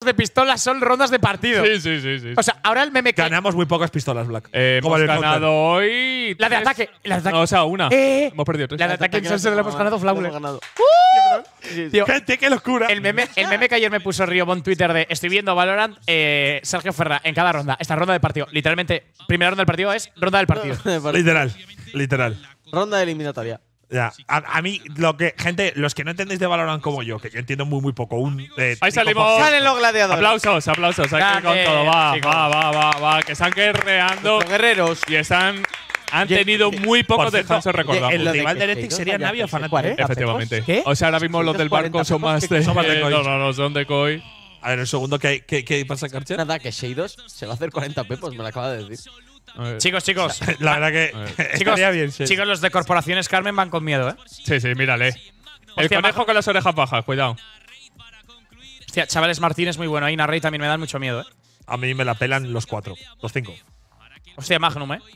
de pistolas son rondas de partido. Sí. O sea, ahora el meme que… Ganamos muy pocas pistolas, Black. Hemos el ganado hoy. La de 3. ataque. La de ataque. No, o sea, una. Hemos perdido 3. La de ataque en Sunset la hemos ganado flawless. Tío, Gente, qué locura. el meme que ayer me puso Riobó en Twitter de estoy viendo Valorant, Sergio Ferra, en cada ronda, esta ronda de partido. Literalmente, primera ronda del partido es ronda del partido. Literal. Ronda eliminatoria. Ya. A mí, gente, los que no entendéis de Valorant como yo, que yo entiendo muy poco, Ahí salimos. Salen los gladiadores. Aplausos. Aquí con todo. Va. Que están guerreando. Los guerreros. Y han tenido muy pocos descansos, recordamos. El Lo de rival que de Electric Shadow's sería vaya Navi o a hacer Fnatic. 40 Efectivamente. pepos. ¿Qué? O sea, ahora mismo los del 40 barco son pepos, más ¿qué de. son más de Koi. No, son de Koi. A ver, un segundo, ¿qué pasa, Karcher? Nada, que Shadows se va a hacer 40 pepos, me lo acaba de decir. A ver. Chicos, La verdad que estaría bien, sí. chicos, los de Corporaciones Carmen van con miedo, ¿eh? Sí, mírale. El Hostia, conejo con las orejas bajas, cuidado. Hostia, chavales, Martín es muy bueno. Ahí Narrey también me dan mucho miedo, ¿eh? A mí me la pelan los 4, los 5. Hostia, Magnum, ¿eh?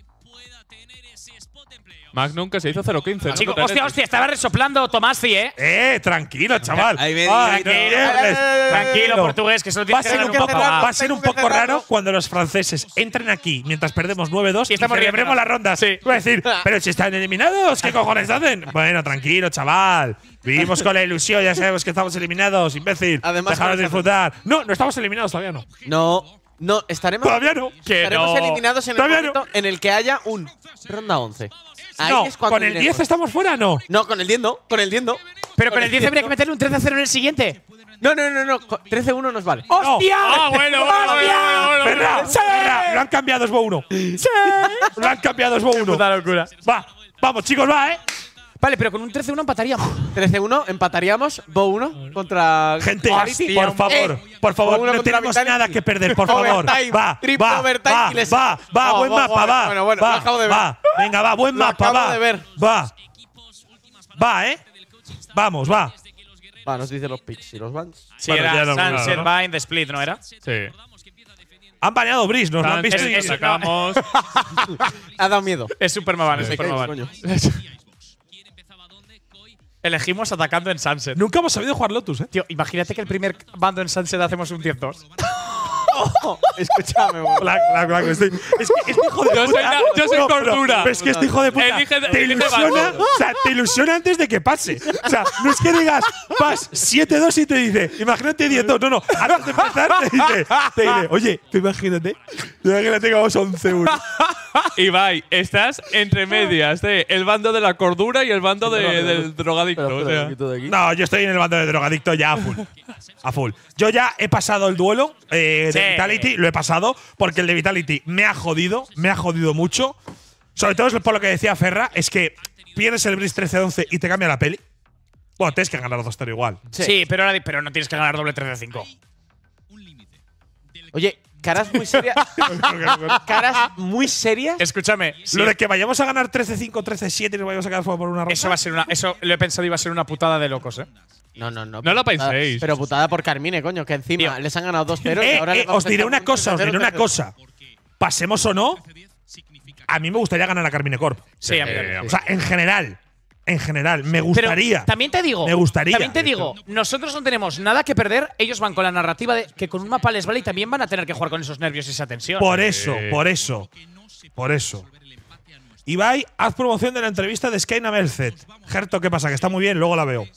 Magnum que se hizo 0-15. ¿no? Chicos, hostia, estaba resoplando Tomasi, ¿eh? Tranquilo, chaval. Ahí me Ay, dice, Tranquilo, portugués, que solo Va a tienes que ser un dar un poco, poco. va a ser un poco raro cuando los franceses entren aquí mientras perdemos 9-2 y estamos celebremos riéndonos. la ronda. Sí. Voy a decir, pero si están eliminados, ¿qué cojones hacen? Bueno, tranquilo, chaval. Vivimos con la ilusión, ya sabemos que estamos eliminados, imbécil. Además, Dejaros de disfrutar. No estamos eliminados, todavía no. No, estaremos Todavía no. estaremos eliminados en el Todavía momento en el que haya un ronda 11. Ahí No, es cuando con el diremos. 10 estamos fuera, no. No, con el 10 no. Con el 10 no. Pero con el 10 habría que meterle un 13-0 en el siguiente. No. 13-1 nos vale. ¡Hostia! Ah, bueno. Ferra, lo han cambiado, es Bo 1. Sí. Lo han cambiado, es Bo 1. Puta locura. Vamos, chicos, va, Vale, pero con un 13-1 empataríamos. 13-1 empataríamos. Bo 1 contra Gente, Clarity. por favor, Bo 1 no contra tenemos Vitality. nada que perder, por favor. Overtime, Va, triple overtime y les- va, No, buen mapa, va. bueno, lo acabo de ver. Va, venga, va, buen Lo mapa, acabo va. de ver. Va, vamos, va. Va, nos dicen los picks y los bans. Sí, Bueno, ya era lo hemos Sunset ganado, ¿no? Bind, The Split, ¿no era? Sí. Han baneado Breeze, nos lo han visto. y- Sacamos. Ha dado miedo. Es Superman, es Me caigo, Superman. coño. Elegimos atacando en Sunset. Nunca hemos sabido jugar Lotus, Tío, imagínate que el primer bando en Sunset hacemos un 10-2. Escúchame, güey. Black, es que este hijo de Yo soy puta. yo soy cordura. Pero es que este hijo de puta Elige te ilusiona, bando. o sea, te ilusiona antes de que pase. O sea, no es que digas, vas 7-2 y te dice, imagínate 10-2. No, antes de empezar te dice, oye, tú imagínate que vamos 11-1. Ibai, estás entre medias de el bando de la cordura y el bando del drogadicto. Espera, o sea. lo quito de aquí. No, yo estoy en el bando de drogadicto ya a full. A full. Yo ya he pasado el duelo de Vitality, lo he pasado, porque el de Vitality me ha jodido mucho. Sobre todo es por lo que decía Ferra, es que pierdes el Breeze 13-11 y te cambia la peli. Bueno, tienes que ganar 2-0 igual. Sí, pero no tienes que ganar doble 13-5. Oye, caras muy serias. Caras muy serias. Escúchame. sí, Lo de que vayamos a ganar 13-5, 13-7 y nos vayamos a quedar fuera por una ronda. eso va a ser una. Eso lo he pensado iba a ser una putada de locos, ¿eh? No. No lo penséis. Pero putada por Carmine, coño, que encima Tío. les han ganado 2-0 y ahora les vamos os a diré echar una un cosa, 3-0. Pasemos o no, a mí me gustaría ganar a Carmine Corp. Sí, a mí O sea, en general, me gustaría. Pero también te digo. Me gustaría. También te digo, nosotros no tenemos nada que perder. Ellos van con la narrativa de que con un mapa les vale y también van a tener que jugar con esos nervios y esa tensión. Por eso. Ibai, haz promoción de la entrevista de Skyna Merced. Gerto, ¿qué pasa? Que está muy bien, luego la veo.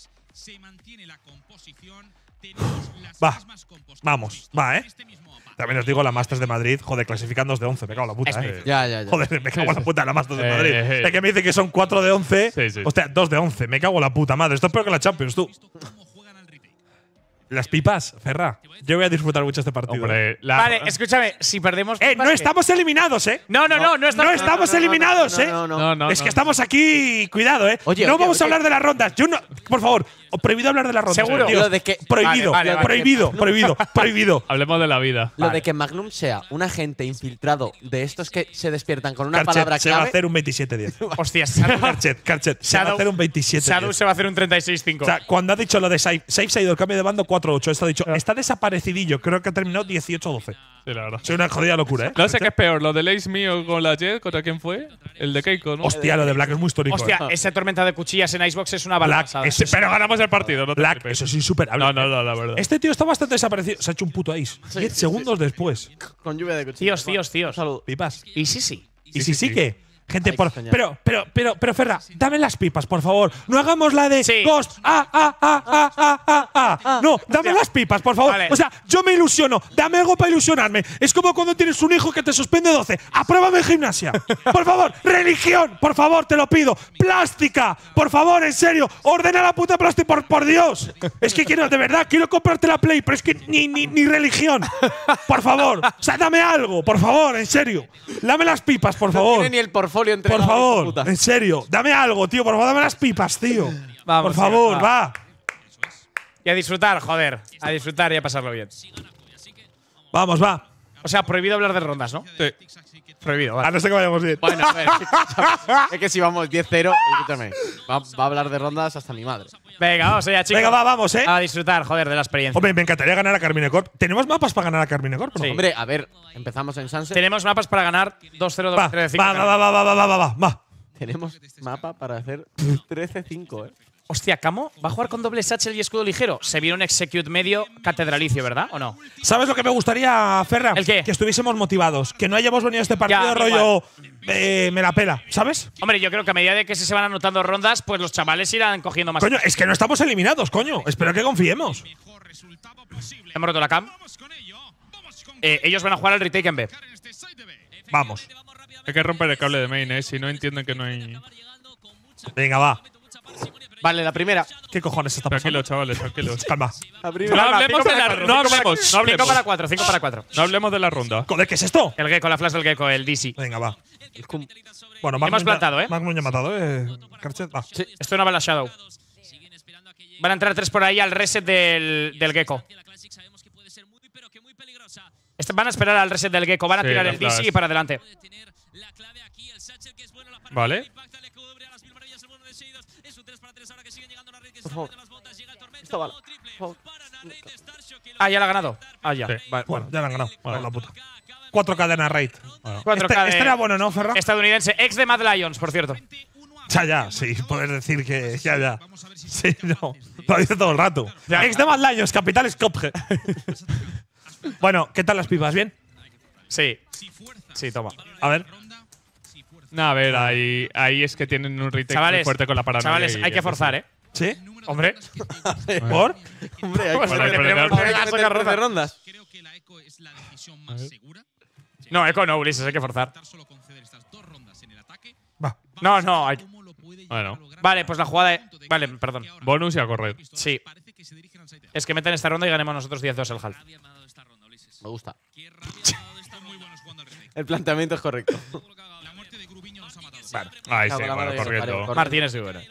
Vamos, ¿eh? También os digo, la Masters de Madrid, joder, clasifican 2 de 11, me cago en la puta, ¿eh? Ya. Joder, me cago en la puta la Masters de Madrid. Eh. Es que me dice que son 4 de 11. Sí. Hostia, 2 de 11, me cago en la puta madre. Esto es peor que la Champions, tú. Las pipas, Ferra. Yo voy a disfrutar mucho este partido. Hombre, Vale, escúchame, si perdemos. no estamos eliminados, ¿eh? No estamos eliminados, ¿eh? No. Es que estamos aquí, cuidado, ¿eh? Oye, no oye, vamos a oye. hablar de las rondas. Yo no, por favor, prohibido hablar de las rondas. Seguro. tío. Lo de que- prohibido, Vale. prohibido. Hablemos de la vida. Lo de que Magnum sea un agente infiltrado de estos que se despiertan con una Karchet palabra se va a clave. hacer un 27-10. Hostias. Karchet se va a hacer un 27-10. Shadow se va a hacer un 36-5. O sea, cuando ha dicho lo de Safe se ha ido el cambio de bando 4-8. Esto ha dicho, está desaparecidillo. Creo que ha terminado 18-12. Sí, la verdad. Soy una jodida locura, ¿eh? No sé qué es peor, lo del Ace mío con la Jet, ¿contra quién fue? El de Keiko, ¿no? Hostia, lo de Black es muy histórico. Hostia, ¿eh? esa tormenta de cuchillas en Icebox es una Black, balada. pero Ganamos el partido, no te Black, flipes. eso es insuperable. No, la verdad. Este tío está bastante desaparecido. Se ha hecho un puto ace. 10 segundos después. Con lluvia de cuchillos. Tíos. Salud. Pipas. Y sí. Y sí que. Gente, Hay por. que soñar. Pero, Ferra, dame las pipas, por favor. No hagamos la de Sí. Ghost. No, dame las pipas, por favor. Vale. O sea, yo me ilusiono. Dame algo para ilusionarme. Es como cuando tienes un hijo que te suspende 12. Apruébame gimnasia. Por favor, religión, por favor, te lo pido. Plástica, por favor, en serio. Ordena la puta plástica, por Dios. Es que quiero, de verdad, quiero comprarte la Play, pero es que ni religión. Por favor. O sea, dame algo, por favor, en serio. Dame las pipas, por No favor. tiene ni el portfolio entregado. Por favor, hijo puta. en serio, dame algo, tío. Por favor, dame las pipas, tío. Vamos, por favor, tío, va. Y a disfrutar, joder. A disfrutar y a pasarlo bien. Vamos, va. O sea, prohibido hablar de rondas, ¿no? Sí. Prohibido, A vale. no ser que vayamos bien. Bueno, a ver. Es que si vamos 10-0, escúchame. Va a hablar de rondas hasta mi madre. Venga, vamos allá, chicos. Venga, vamos, A disfrutar, joder, de la experiencia. Hombre, me encantaría ganar a Carmine Corp. ¿Tenemos mapas para ganar a Carmine Corp? o no? Sí. Hombre, a ver, empezamos en Sunset. Tenemos mapas para ganar 2-0, Va, 2-3, 5. va. Tenemos mapa para hacer 13-5, Hostia, Camo va a jugar con doble satchel y escudo ligero. Se viene un execute medio catedralicio, ¿verdad? ¿O no? ¿Sabes lo que me gustaría, Ferra? ¿El qué? Que estuviésemos motivados. Que no hayamos venido a este partido Ya, rollo. Me la pela, ¿sabes? Hombre, yo creo que a medida de que se van anotando rondas, pues los chavales irán cogiendo más. Coño, es que no estamos eliminados, coño. Espero que confiemos. Hemos roto la cam. Ellos van a jugar al retake en B. Vamos. Hay que romper el cable de main, si no entienden que no hay. Venga, va. Vale, la primera. ¿Qué cojones está pasando? Tranquilos, chavales, tranquilos. Calma. La No primera. hablemos de la. No hablemos, no 5 hablemos. para 4, 5 para 4. No hablemos de la ronda. Joder, ¿qué es esto? El gecko, la flash del gecko, el DC. Venga, va. El cum. Bueno, Hemos plantado, ¿eh? Magnum ya ha matado, Karchet, va. Esto no va a la Shadow. Van a entrar 3 por ahí al reset del gecko. Van a esperar al reset del gecko. Van a Sí, tirar la el DC flash. y para adelante. Vale. Por favor. Esto vale. Por favor. Ah, ya la ha ganado. Ah, ya. Sí. Vale, Bueno, bueno. ya la han ganado. Vale. Por la puta. 4 cadenas raid. 4K de Este era bueno, ¿no, Ferra? estadounidense. Ex de Mad Lions, por cierto. Ya, sí. Puedes decir que ya. Sí, no. Lo dice todo el rato. Ya. Ex de Mad Lions, capital Skopje. Bueno, ¿qué tal las pipas? ¿Bien? Sí. Sí, toma. A ver. No, a ver, ahí es que tienen un retake muy Chavales, fuerte con la paranoia. chavales, y hay que eso forzar, ¿eh? ¿Sí? Hombre. ¿Por? Hombre, hay Pues que Bueno, le pero tenemos no- que hay que sacar meter ronda. 13 rondas. Creo que la eco es la decisión más segura. No, Eco no, Ulises, hay que forzar. Solo conceder estas 2 rondas en el ataque. Va. No, hay. ¿Cómo lo puede Bueno. llegar a lograr? Vale, pues la jugada. Vale, perdón. Bonus y a correr. Sí. Parece que se dirigen al side. Es que meten esta ronda y ganemos nosotros 10-2 el half. Rabia me ha dado esta ronda, Ulises. Me gusta. Qué rabia me ha dado esta muy buenos jugando al retake. El planteamiento es correcto. La muerte de Grubiño nos ha matado. Ahí sí, Cago en la bueno, madre, corriendo. corriendo. Martínez es bueno.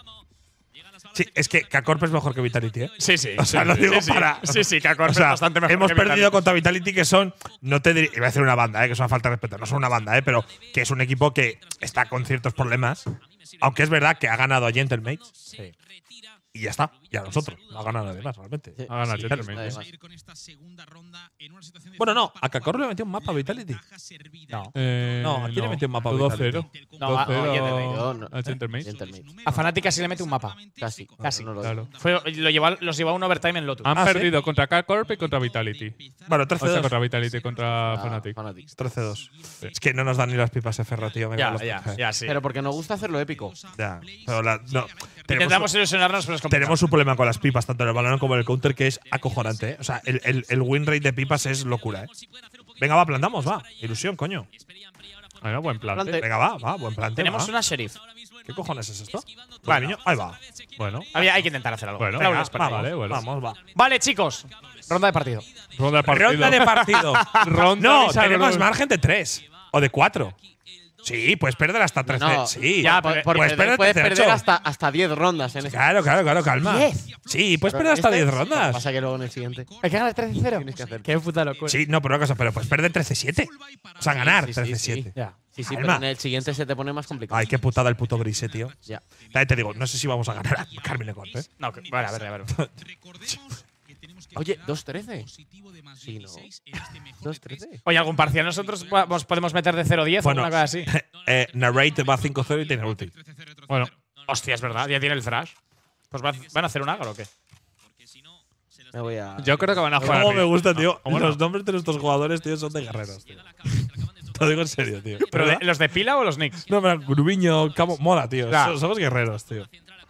Sí, es que K-Corp es mejor que Vitality, ¿eh? Sí, sí. O sea, lo digo sí, para. Sí, sí, K-Corp O sea, es bastante mejor. hemos que perdido Vitality. contra Vitality, que son. No te diría. Iba a decir una banda, que es una falta de respeto. No son una banda, pero que es un equipo que está con ciertos problemas. Aunque es verdad que ha ganado a Gentlemates. Sí. Y ya está. Y a nosotros. No ha ganado nadie más, realmente. Sí. Ha ganado el Sí, Gentleman. nadie Sí. más. Ir con esta segunda ronda en una situación de Bueno, no. A K-Corp le metió un mapa a Vitality. ventaja servida. No. No, aquí le metió un mapa a 2-0. No, a- 2-0 no, al Gentleman. Gentleman. A Fnatic sí le mete un mapa. Casi. Casi. No lo Claro. Los llevó a un overtime en Lotus. Han Ah, ¿sí? perdido contra K-Corp y contra Vitality. Bueno, O sea, 13-2. contra Vitality, contra Fnatic. Fanatics. 13-2. Es que no nos dan ni las pipas de Ferra, tío. me cago en los- Ya, sí. Pero porque nos gusta hacerlo épico. Ya. Pero no. Intentamos ilusionarnos, pero es complicado. Tenemos un problema con las pipas, tanto en el balón como en el counter, que es acojonante, ¿eh? O sea, el win rate de pipas es locura, ¿eh? Venga, va, plantamos, va. Ilusión, coño. Bueno, buen plan. Plante. Venga, va, buen plante. Tenemos va. una sheriff. ¿Qué cojones es esto? Vale. Niño, ahí va. Bueno, Hay que intentar hacer algo. Bueno, Flawless venga, play. vale, bueno. Vamos, va. Vale, chicos. Ronda de partido. ronda de partido. Ronda de partido. Ronda No, bisagra. tenemos margen de 3. O de 4. Sí, puedes perder hasta 13. No, sí. ya, Por- pero- por puedes perder- perder puedes 13-8. perder hasta 10 rondas en este. Claro, calma. Sí, puedes perder hasta 10 rondas. Pasa que luego en el siguiente. Hay que ganar 13-0. Tienes que hacer. Qué puta locura. Sí, no, pero una cosa, pero puedes perder 13-7. O sea, ganar Sí, sí, 13-7. Ya. Sí, sí, Calma. pero en el siguiente se te pone más complicado. Ay, qué putada el puto grise, tío. Ya. También te digo, no sé si vamos a ganar a Carmine Corp, ¿eh? No, vale, a ver. Recordemos que tenemos Oye, 2-13. Positivo de más Sí, ¿no? 16 en este mejor de 2-13. Oye, algún parcial nosotros podemos meter de 0-10 Bueno, o una cosa así. Narrate va 5-0 y tiene ulti. Bueno, Hostia, es verdad, ya tiene el thrash. Pues van a hacer un agro o qué. Me voy a. yo creo que van a jugar. ¿Cómo me arriba. gusta, tío? ¿Cómo no? Los nombres de nuestros jugadores, tío, son de guerreros, tío. Te lo digo en serio, tío. ¿Pero ¿Verdad? los de pila o los Knicks? No, pero Grubiño, Camo, mola, tío. Claro. Somos guerreros, tío.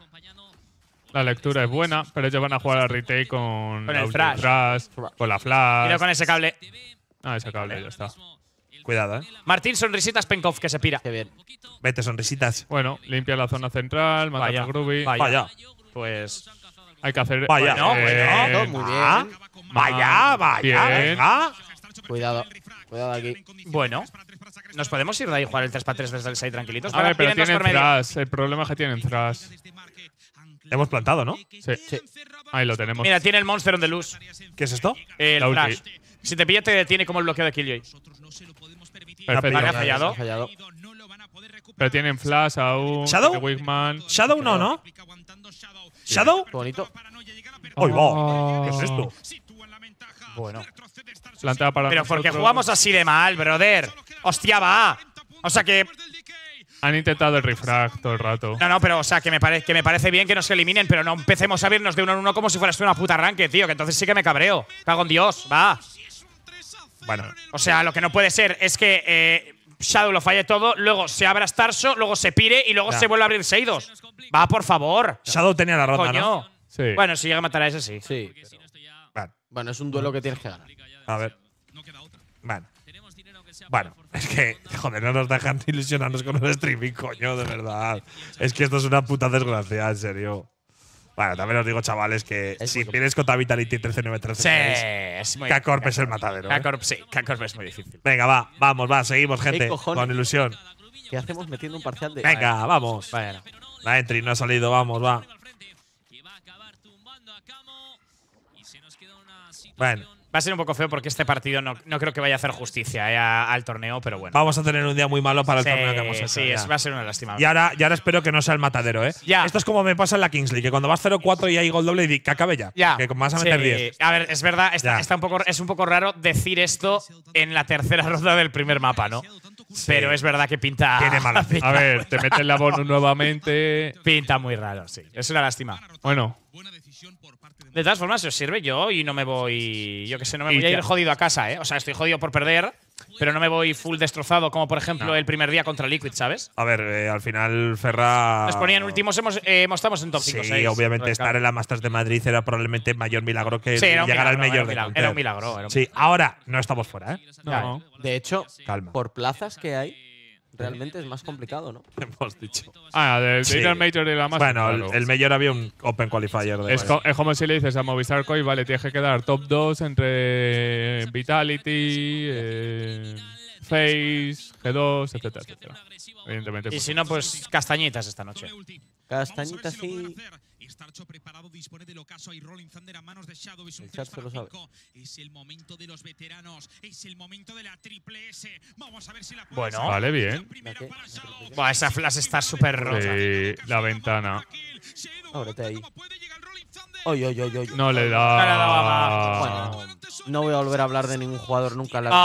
La lectura es buena, pero ellos van a jugar a retake con el la ulti flash. con la flash. Mira con ese cable. Ah, ese cable, ya está. Cuidado, Martín, sonrisitas, Penkov, que se pira. Qué bien. Vete, sonrisitas. Bueno, limpia la zona central, mata Vaya, a Groovy. Vaya. Pues. Hay que hacer. Vaya. Bueno, bueno. Muy bien. Ah, vaya, vaya. Bien. Venga. Cuidado. Cuidado aquí. Bueno. ¿Nos podemos ir de ahí a jugar el 3x3 desde el 6 tranquilitos? A ver, pero Vienen dos tienen por medio. thrash. El problema es que tienen thrash. Hemos plantado, ¿no? Sí. Ahí lo tenemos. Mira, tiene el Monster on the Loose. ¿Qué es esto? El La ulti. flash. Si te pilla, te detiene como el bloqueo de Killjoy. Perfecto. Vale, ha Vale, fallado. Ha fallado. Pero tienen flash aún. ¿Shadow? tiene Wigman. Shadow no, ¿no? ¿Shadow? Qué bonito. ¡Ay, va! Oh. ¿Qué es esto? Bueno. Plantea para Pero porque nosotros. jugamos así de mal, brother. Hostia, va. O sea que. Han intentado el refrag todo el rato. No, pero o sea, que me parece bien que nos eliminen, pero no empecemos a vernos de uno en uno como si fuera esto una puta arranque, tío. Que entonces sí que me cabreo. Cago en Dios, va. Bueno, O sea, lo que no puede ser es que Shadow lo falle todo, luego se abra Starso, luego se pire y luego Ya. se vuelve a abrir Seidos. Va, por favor. Shadow tenía la ronda, Coño. ¿no? Sí. Bueno, si llega a matar a ese, sí. Sí. Vale. Bueno, es un duelo que tienes que ganar. A ver. Bueno. Bueno, es que, joder, no nos dejan ilusionarnos con el streaming, coño, de verdad. Es que esto es una puta desgracia, en serio. Bueno, también os digo, chavales, que Es si muy vienes contra Vitality 13-9-13, Sí, es muy K-Corp es el matadero. ¿eh? K-Corp, sí, K-Corp es muy difícil. Venga, vamos, seguimos, gente. cojones? Con ilusión. ¿Qué hacemos metiendo un parcial de. Venga, vamos. Bueno. La entry no ha salido, vamos, va. Bueno, Va a ser un poco feo porque este partido no creo que vaya a hacer justicia al torneo, pero bueno. vamos a tener un día muy malo para el Sí, torneo que hemos hecho. sí, ya. va a ser una lástima. Y ahora espero que no sea el matadero, ¿eh? Ya. Esto es como me pasa en la Kings League, que cuando vas 0-4 y hay gol doble, y que acabe ya. Ya. Que vas a meter Sí. 10. A ver, es verdad, Ya. es un poco raro decir esto en la tercera ronda del primer mapa, ¿no? Pero es verdad que pinta. Tiene mala pinta, A ver, te meten la bonus nuevamente. pinta muy raro, sí. Es una lástima. Bueno, De todas formas, si os sirve yo y no me voy. Yo que sé, no me Y voy a ir ya. jodido a casa, ¿eh? O sea, estoy jodido por perder, pero no me voy full destrozado como, por ejemplo, el primer día contra Liquid, ¿sabes? A ver, al final Ferra. Nos ponían últimos, estamos en top 5 Sí, 6. obviamente estar en la Masters de Madrid era probablemente mayor milagro que Sí, era un llegar al milagro, mayor de era Counter. un milagro. Sí, ahora no estamos fuera, ¿eh? no. De hecho, Calma. por plazas que hay, realmente es más complicado, ¿no? Hemos dicho. Ah, del Sí. Inner Major y la más. Bueno, claro. el mayor había un Open Qualifier. De Es como si le dices a Movistar Coin, vale, tienes que quedar top 2 entre Vitality, Face, G2, etcétera, etcétera. Evidentemente. Y pues, si no, pues castañitas esta noche. Castañita sí. Starcho preparado, dispone del ocaso. Hay Rolling Thunder a manos de Shadow. Es un El chat 3 se lo para sabe. 5. Es el momento de los veteranos. Es el momento de la triple S. Vamos a ver si la puede Bueno. sacar. Vale, La bien. primera ¿La qué? para Shadow. Buah, esa flash está súper rota. Sí, la ventana. Ábrete ahí. Puede llegar Rolling Thunder. Oy, oy, oy, oy. No le No le daba da. Bueno, no voy a volver a hablar de ningún jugador nunca en la vida.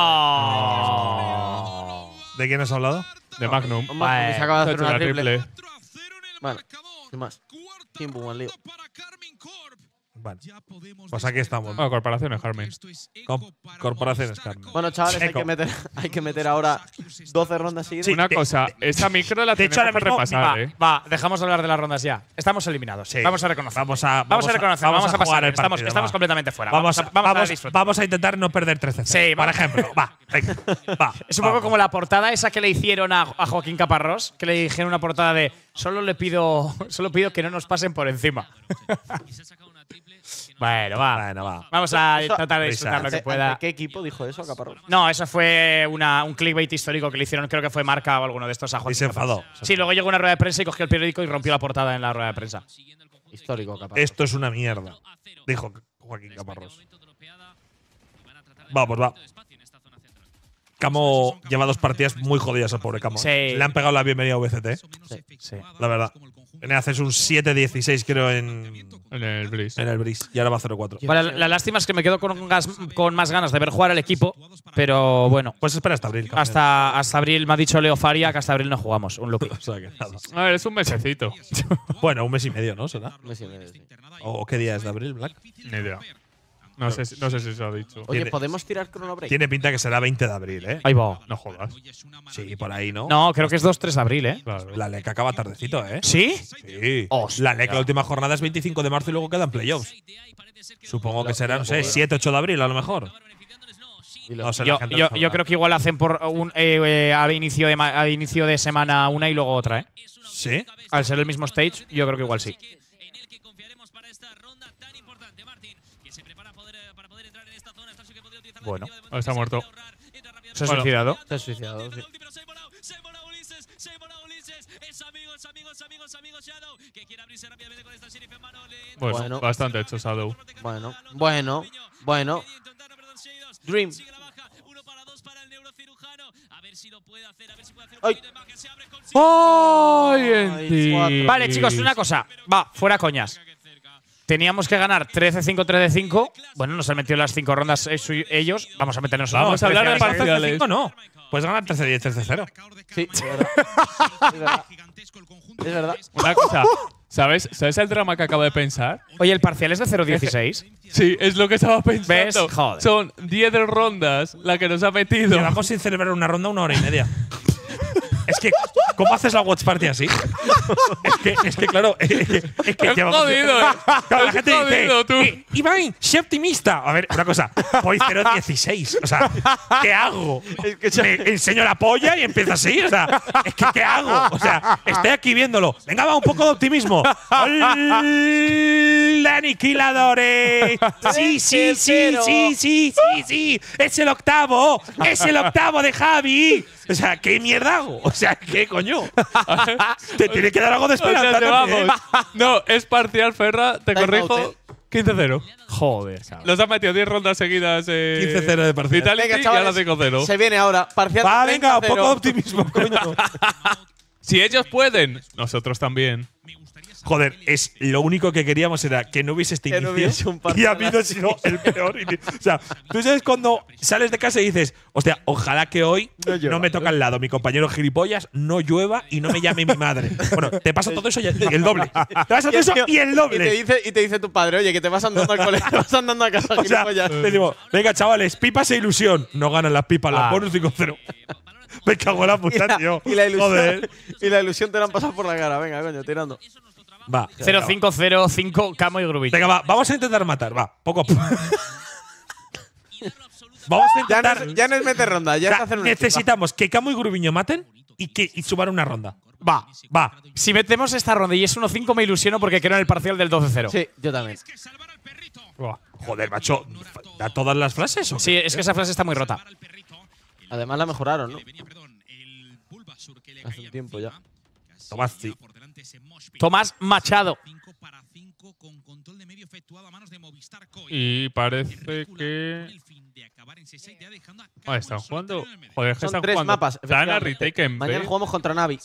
Oh. ¿De quién has hablado? De Magnum. Hombre, se acaba de hacer Ha hecho una la triple. 4-0 en el Bueno, marcador. sin más. Cuarta Pim, pum, al lío. ronda para Carmine Corp. Bueno, Ya podemos pues aquí estamos. Bueno, corporaciones, Carmen. Esto es Com- eco para corporaciones, Movistar Carmen. Bueno, chavales, Checo. hay que meter ahora 12 rondas seguidas. Sí, Una de- cosa, esa micro la de hecho, tenemos que ahora mismo- repasar, Va, dejamos de hablar de las rondas ya. Estamos eliminados. Sí. Vamos a reconocer. Vamos a reconocer, vamos a jugar pasar. el partido, Estamos va. completamente fuera. Vamos a disfrutar. vamos a intentar no perder 13. Sí, por va. ejemplo. Va, venga. Va. Es un poco como la portada esa que le hicieron a Joaquín Caparrós, que le dijeron una portada de solo pido que no nos pasen por encima. Bueno, va. Bueno, va. Vamos a Eso- tratar de disfrutar lo que ¿Ante pueda. qué equipo dijo eso, Caparrós? No, eso fue un clickbait histórico que le hicieron, creo que fue Marca o alguno de estos a Joaquín Y se Caparrós. enfadó. Sí, luego llegó una rueda de prensa y cogió el periódico y rompió la portada en la rueda de prensa. Histórico, Caparrós. Esto es una mierda, dijo Joaquín Caparrós. Vamos, va. Camo lleva 2 partidas muy jodidas al pobre Camo. Sí. Le han pegado la bienvenida a VCT, Sí. la verdad. Viene a hacerse un 7-16, creo, en el Breeze. el Breeze. Y ahora va 0-4. Vale, la lástima es que me quedo con más ganas de ver jugar al equipo, pero bueno. Pues espera hasta abril. campeón. Hasta abril me ha dicho Leo Faria que hasta abril no jugamos. Un looping. O sea que nada. A ver, es un mesecito. Bueno, un mes y medio, ¿no? ¿Será? Messi, Messi. ¿O qué día es de abril, Black? Ni idea. No sé si se ha dicho. Oye, Tiene- ¿podemos tirar Chrono Break? Tiene pinta que será 20 de abril, ¿eh? Ahí va. No jodas. Sí, por ahí, ¿no? No, creo que es 2-3 de abril, ¿eh? Claro. La LEC acaba tardecito, ¿eh? ¿Sí? Sí. Hostia. La LEC, la última jornada es 25 de marzo y luego quedan playoffs. Supongo que será, no sé, 7-8 de abril a lo mejor. Y lo- No sé, Yo, la gente yo- lo yo sabrá. creo que igual hacen por a inicio de semana una y luego otra, ¿eh? ¿Sí? Al ser el mismo stage, yo creo que igual sí. Bueno, Está muerto. se ha Bueno. suicidado. Se ha suicidado, sí. Bueno, bastante hecho Shadow. Bueno. Dream. ¡Ay! ¡Ay, Ay, cuatro. Vale, chicos, una cosa. Va, fuera coñas. Teníamos que ganar 13-5, 13-5. Bueno, nos han metido las 5 rondas ellos. Vamos a meternos Vamos a hablar de 13-5. parciales. No. Puedes ganar 13-10, 13-0. Sí, es verdad. Es verdad. Una cosa. ¿Sabes el drama que acabo de pensar? Oye, el parcial es de 0-16. Sí, es lo que estaba pensando. ¿Ves? Joder. Son 10 rondas la que nos ha metido. Llevamos sin celebrar una ronda 1 hora y media. Es que, ¿cómo haces la watch party así? es que claro, es que Es llevamos. jodido, Claro, la Es gente jodido, tú. dice, Iván, sé optimista. A ver, una cosa, voy 0-16. O sea, ¿qué hago? Me enseño la polla y empiezo así. O sea, es que ¿qué hago? O sea, estoy aquí viéndolo. Venga, va, un poco de optimismo. ¡Hola, aniquiladores! Sí. Es el octavo. Es el octavo de Javi. O sea, ¿qué mierda hago? O sea, ¿qué coño? Te tiene que dar algo de O sea, esperanza. te también. vamos. No, es parcial, Ferra. Te Time corrijo. out, 15-0. Joder, cabrón. Los han metido 10 rondas seguidas. 15-0 de parcial. Vitality Venga, y ahora chavales. 5-0. Se viene ahora. Parcial. Va, venga, un 30-0. poco de optimismo, coño. Si ellos pueden, nosotros también. Joder, es lo único que queríamos era que no hubiese este Que no inicio hubiese un y parcial ha habido así. sido el peor inicio. O sea, tú sabes cuando sales de casa y dices, hostia, ojalá que hoy no me toca al lado mi compañero gilipollas, no llueva y no me llame mi madre. Bueno, te pasa todo eso y el doble. Te pasa todo eso y el doble. Y te dice tu padre, oye, que te vas andando al colegio, te vas andando a casa. O sea, gilipollas. te digo, venga, chavales, pipas e ilusión. No ganan las pipas, las Ah. bonus 5-0. Me cago en la puta, tío. y la ilusión, Joder. y la ilusión te la han pasado por la cara. Venga, coño, tirando. Va. 0-5, 0-5, Camo y Grubich. Venga, va, vamos a intentar matar, va, poco a poco. Vamos a intentar. Ya no es meter ronda, ya O es sea, hacer un necesitamos que Camo y Grubiño maten y suban una ronda. Va. Si metemos esta ronda y es 1-5, me ilusiono porque creo en el parcial del 12-0. Sí, yo también. Joder, macho. ¿Da todas las frases o qué? Sí, es que esa frase está muy rota. Además la mejoraron, ¿no? Hace un tiempo ya. Tomás, sí. Tomás Machado. Y parece que. Ah, están jugando. Joder, es que Son están 3 jugando. mapas. Están a efectivamente. retake en Mañana B. jugamos contra Navi.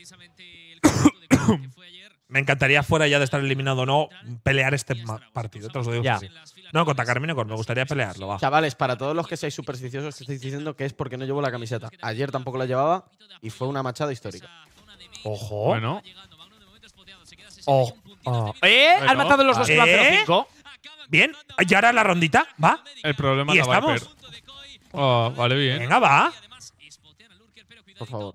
Me encantaría, fuera ya de estar eliminado o no, pelear este partido. Te lo digo Ya. así. No, contra Carmine me gustaría pelearlo, va. Chavales, para todos los que seáis supersticiosos, que estáis diciendo que es porque no llevo la camiseta. Ayer tampoco la llevaba y fue una machada histórica. Ojo. Bueno, Oh. Bueno, Han matado los dos que van ¿eh? 0-5. Bien, y ahora la rondita, va. el problema ¿Y es la estamos? Viper. Oh, vale, bien. Venga, va. Por favor.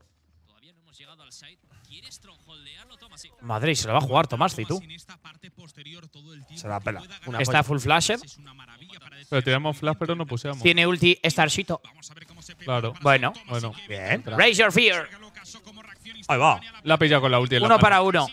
Madre, y se lo va a jugar Tomás, ¿y tú? Se la pela. Una Está full flashed. Pero tiramos flash, pero no puseamos. Tiene ulti Starshito. Claro. Bueno. Bueno. Bien. Raise your fear. Ahí va. La ha pillado con la ulti en la Uno mano. para uno.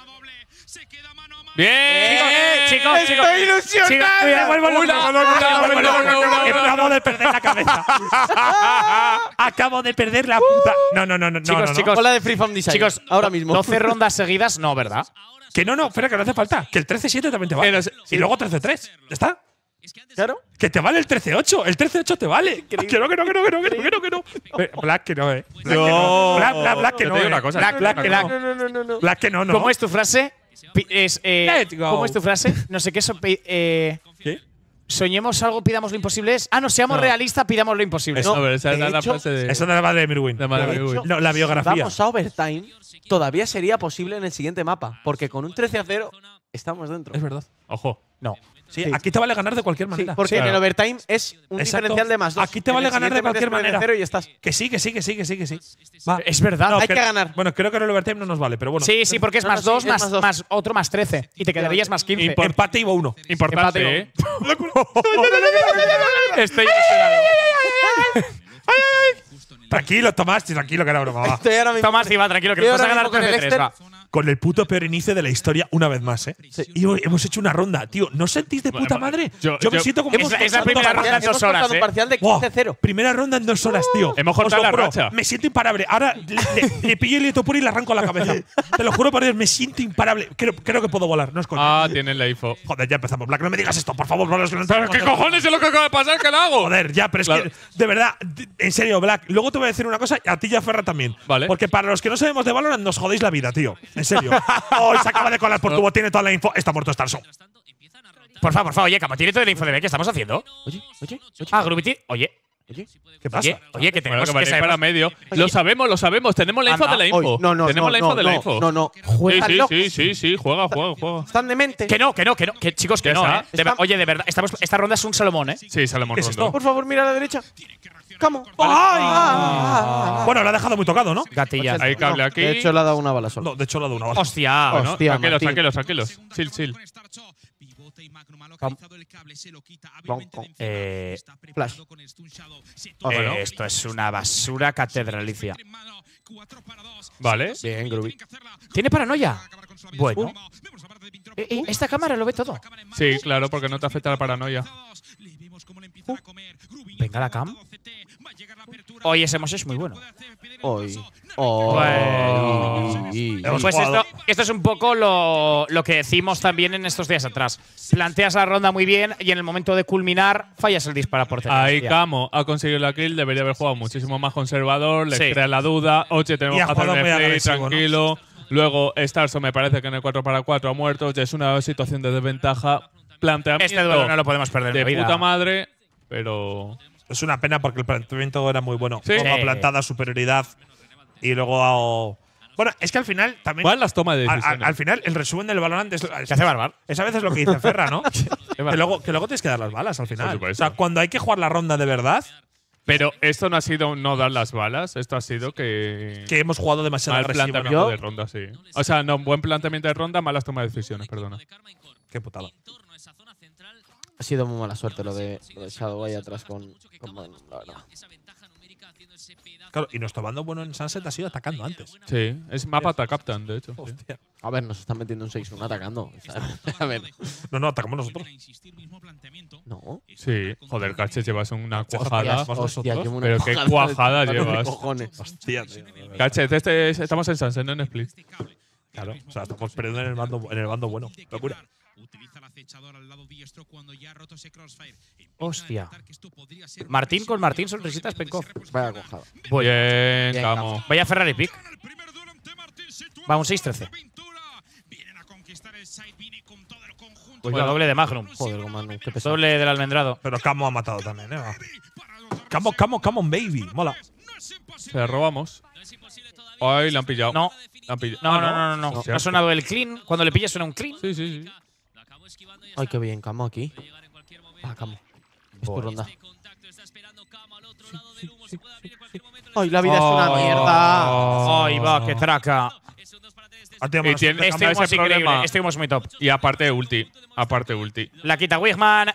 ¡Bien! Chicos, ¡Estoy ilusionado! Chicos, cuidado, vuelvo loco. Acabo de perder la cabeza. Acabo de perder la puta. No. Chicos, chicos. Hola de Free Farm Design. Chicos, ahora mismo. 12 rondas seguidas, no, ¿verdad? Que no, espera, que no hace falta. Que el 13-7 también te va. Que no sé- Y luego 13-3. ¿Ya está? Claro. Que te vale el 13-8. El 13-8 te vale. Que no. Black que no, Black que no. Black que Te no. digo una cosa. Black, No. Black que no, no. ¿Cómo es tu frase? Let's go. ¿Cómo es tu frase? No sé qué. ¿Qué? Soñemos algo, pidamos lo imposible. No, seamos realistas, pidamos lo imposible. A ver, esa de era la hecho, frase de. Eso no es la madre de Mirwin. de Madre De mía, hecho, uy. No, la biografía. Vamos a overtime. Todavía sería posible en el siguiente mapa. Porque con un 13-0 estamos dentro. Es verdad. Ojo. No. Sí, aquí te vale ganar de cualquier Sí, manera. porque en el overtime es un Exacto. diferencial de +2. Aquí te vale ganar de cualquier manera. 0 y estás. Que sí. Va. Es verdad. No, Hay que ganar. Bueno, creo que en el overtime no nos vale, pero bueno. Sí, porque es No, no, más 2, sí, es más dos. más otro más 13. Y te quedarías más 15. Empate y 1. Importante, Empate. ¿eh? Estoy emocionado. Tranquilo, Tomás, tranquilo, que era broma. Va. Estoy ahora mismo. Tomás, va, tranquilo, que Estoy nos vas a ahora ganar mismo con el 13-3. Va. Con el puto peor inicio de la historia una vez más, ¿eh? Y hemos hecho una ronda, tío. ¿No sentís de puta madre? yo- Yo me yo- siento como… Es la primera cortado ronda en 2 Hemos horas. cortado un parcial de Buah, 15-0. primera ronda en 2 horas, tío. Hemos Os cortado lo la juro, racha. Me siento imparable. Ahora le pillo el Litopur y le arranco la cabeza. Te lo juro por Dios, me siento imparable. Creo que puedo volar, no es coña. Ah, tienen la info. Joder, ya empezamos. Black, no me digas esto, por favor. ¿Pero qué cojones es lo que acaba de pasar? ¿Qué lo hago? Joder, ya, pero es Claro. que, de verdad, en serio, Black, luego te voy a decir una cosa, y a ti ya Ferra también. Vale. Porque para los que no sabemos de Valorant, nos jodéis la vida, tío. En serio. Hoy se acaba de colar por tubo, tiene toda la info. Está muerto Starso. Por favor, oye, Camo, tiene todo el info de B. ¿Qué estamos haciendo? Oye. Grubity. Oye, ¿Qué pasa? oye, que Bueno, tenemos que que venir para saber. medio. Lo sabemos. Tenemos la info Anda, de la info. Hoy. No. Tenemos la info de la info. No. Sí. Juega. Están dementes. Que no. Que chicos, que Ya no, está. ¿eh? Oye, de verdad, esta ronda es un Salomón, ¿eh? Sí, Salomón ¿Qué es Rondo. esto? Por favor, mira a la derecha. ¿Cómo? Bueno, lo ha dejado muy tocado, ¿no? Gatilla. Hay cable aquí. De hecho, le ha dado una bala sola. No, de hecho, lo ha dado una bala. Hostia. Bueno, Hostia, Martín. tranquilos. Chill. Flash. Esto es una basura catedralicia. Vale. Bien, Groovy. ¿Tiene paranoia? Bueno. Esta cámara lo ve todo. Sí, claro, porque no te afecta la paranoia. Venga la cam. Oye, ese Moses es muy bueno. Hoy. Hemos Pues jugado. esto es un poco lo que decimos también en estos días atrás. Planteas la ronda muy bien y en el momento de culminar fallas el disparo a portería. Ahí Camo ha conseguido la kill, debería haber jugado muchísimo más conservador, le Sí. crea la duda. Oye, Y tenemos ha que hacer jugado muy un play, agresivo, ¿no? tranquilo. Luego, Starso me parece que en el 4-4 ha muerto. Oye, es una situación de desventaja. Planteamiento Este duelo no lo podemos perder de en la vida. puta madre, pero. Es una pena porque el planteamiento era muy bueno. Sí. Bomba Sí. plantada, superioridad. Y luego… Bueno, es que al final también… ¿Cuál las tomas de Al, decisiones? al final, el resumen del Valorant es… ¿Qué hace Barbar? Es a veces lo que dice Ferra, ¿no? que, va. luego tienes que dar las balas al final. Por O supuesto. sea, cuando hay que jugar la ronda de verdad, Pero esto no ha sido no dar las balas, esto ha sido que. que hemos jugado demasiado mal agresivo. planteamiento ¿no? de ronda, sí. O sea, no, buen planteamiento de ronda, malas tomas de decisiones, perdona. Qué putada. Ha sido muy mala suerte lo de Shadow ahí atrás con Bang, la verdad. Claro, y nuestro bando bueno en Sunset ha sido atacando antes. Sí, es mapa captain, de hecho. sí. Hostia. A ver, nos están metiendo un 6-1 atacando. A ver. No, atacamos nosotros. No. Sí, joder, Caches, llevas una Hostias, cuajada. vosotros Hostia, dos. llevo una Pero qué cuajada de llevas. cojones. Hostia, tío. Caches, estamos en Sunset, no en Split. Claro, o sea, estamos perdiendo en el bando bueno. Locura. Utiliza el acechador al lado diestro cuando ya ha roto ese crossfire. Hostia. Martín con Martín, sonrisitas, Penkov. Vaya cojada. Bien, Bien, Camo. Vaya Ferrari pick. Va un 6-13. Vienen a conquistar el site, viene con todo el conjunto. Pues la doble de Magnum. Joder, Comando, qué pesado. Doble del almendrado. Pero Camo ha matado también, ¿eh? Va. Camo on baby. Mola. Se la robamos. Ay, le han pillado. No. Le han pillado. No, Ah, no, no, no. No ha sonado el clean. Cuando le pillas suena un clean. Sí, sí, sí. Ay, qué bien, Camo aquí. Ah, Camo. Es tu ronda. Ay, la vida es una mierda. Ay, va, qué traca. Ha tenido Y mala tiene- suerte, Este ese humo es increíble. problema. Este humo es muy top. Y aparte ulti. La quita Wigman.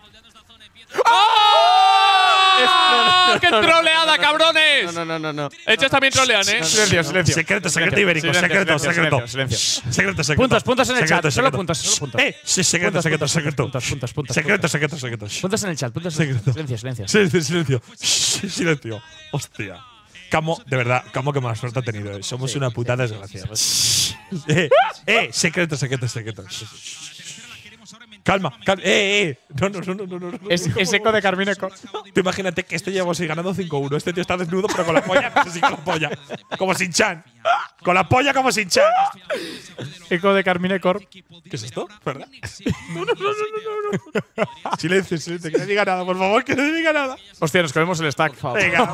¡Qué troleada, cabrones! No. Ellos también trolean, ¿eh? Silencio, silencio. Secreto ibérico. Silencio, Secreto. silencio. Secreto. Puntos en el chat. Solo puntos. Sí, secreto. Secreto. Puntos en el chat. Silencio. Silencio. Silencio. Hostia. Camo, de verdad, Camo, que mala suerte ha tenido. Somos una puta desgracia. Secreto. calma. No. Es eco de Carmine Corp. Tú imagínate que este llevamos ahí ganando 5-1. Este tío está desnudo, pero con la polla, pero sí con la polla. Como Shin-Chan. Con la polla como Shin-Chan. Eco de Carmine Corp. ¿Qué es esto? ¿Verdad? No. Silencio, silencio. Que no diga nada, por favor, que no diga nada. Hostia, nos comemos el stack. Por favor. Venga,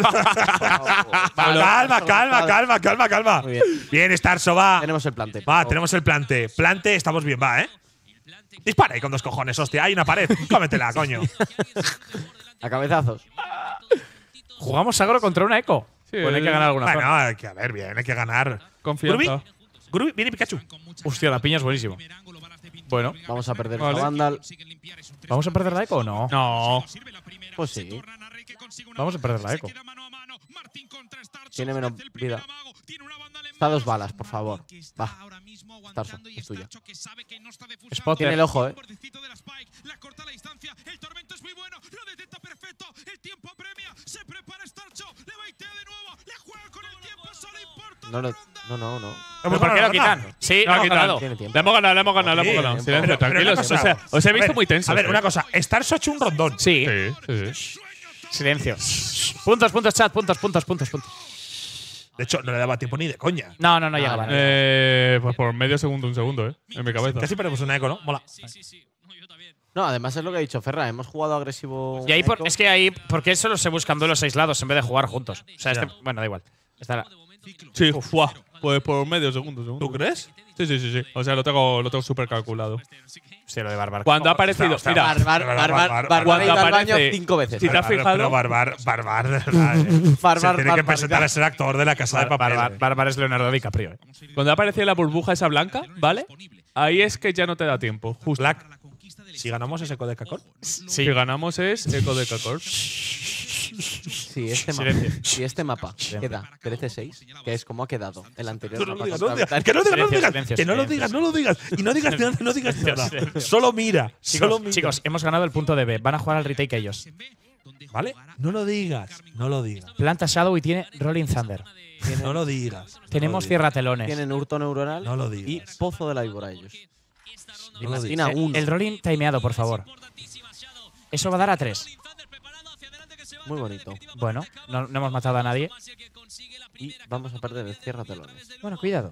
calma. Muy bien. Bien, Starso, va. Tenemos el plante. Va, tenemos el plante. Plante, estamos bien, va, ¿eh? Dispara ahí con 2 cojones, hostia. Hay una pared. Cómetela, coño. A cabezazos. Jugamos agro contra una eco. Sí, Bueno, hay que ganar alguna Bueno, forma. hay que, a ver, bien, hay que ganar. Confianza. Groovy, viene Pikachu. Hostia, la piña es buenísimo. Bueno, Vamos a perder Vale. esta Vandal. ¿vamos a perder la eco o no? No. Pues sí. Vamos a perder la eco. Tiene menos vida. Está a 2 balas, por favor. Va. Starso, es tuya. Spotter. Tiene el ojo, No. ¿Pero por qué lo quitan? Sí, No, lo hemos quitan. ganado. Tiene tiempo. Le hemos ganado, le hemos ganado. Pero Silencio, una tranquilos. cosa, O sea, os he a visto ver, muy tensos. A ver, una cosa. Starso ha hecho un rondón. Sí. Sí. Silencio. Puntos, chat, puntos. De hecho, no le daba tiempo ni de coña. No llegaba. Pues por medio segundo, un segundo, en mi cabeza. Casi perdemos una eco, ¿no? Mola. No, además es lo que ha dicho Ferra. Hemos jugado agresivo. Y ahí, Echo. es que ahí, porque solo se buscan duelos aislados en vez de jugar juntos. O sea, bueno, da igual. Sí, pues por medio segundo. ¿Tú crees? Sí. O sea, lo tengo súper calculado. Hostia, lo de Barbar. Cuando ha aparecido. Ostras, Mira, Barbar cuando ha ido al baño aparece- 5 veces. Si te has fijado. Pero Barbar, de verdad, se tiene que presentar a ser actor de la Casa de Papel. Barbar es Leonardo DiCaprio. Cuando ha aparecido la burbuja esa blanca, ¿vale? Ahí es que ya no te da tiempo. Justo. Black, si ganamos ese Code Cacor. Si ganamos es Eco de Cacor. Si este mapa queda 13-6, que es como ha quedado el anterior No mapa digas, contra Vitality. que no digas, Silencio, que no lo silencio. digas, no lo digas. Y no digas nada, no digas nada. Silencio. Solo mira, solo mira. Chicos, hemos ganado el punto de B. Van a jugar al retake ellos. ¿Vale? No lo digas, no lo digas. Planta Shadow y tiene Rolling Thunder. No lo digas. Tenemos cierratelones. Tienen hurto neuronal No lo y digas. pozo de la víbora ellos. No lo Imagina digas. uno. El rolling timeado, por favor. Eso va a dar a 3. Muy bonito. Bueno, no hemos matado a nadie. Y vamos a perder el cierratelones. Bueno, cuidado.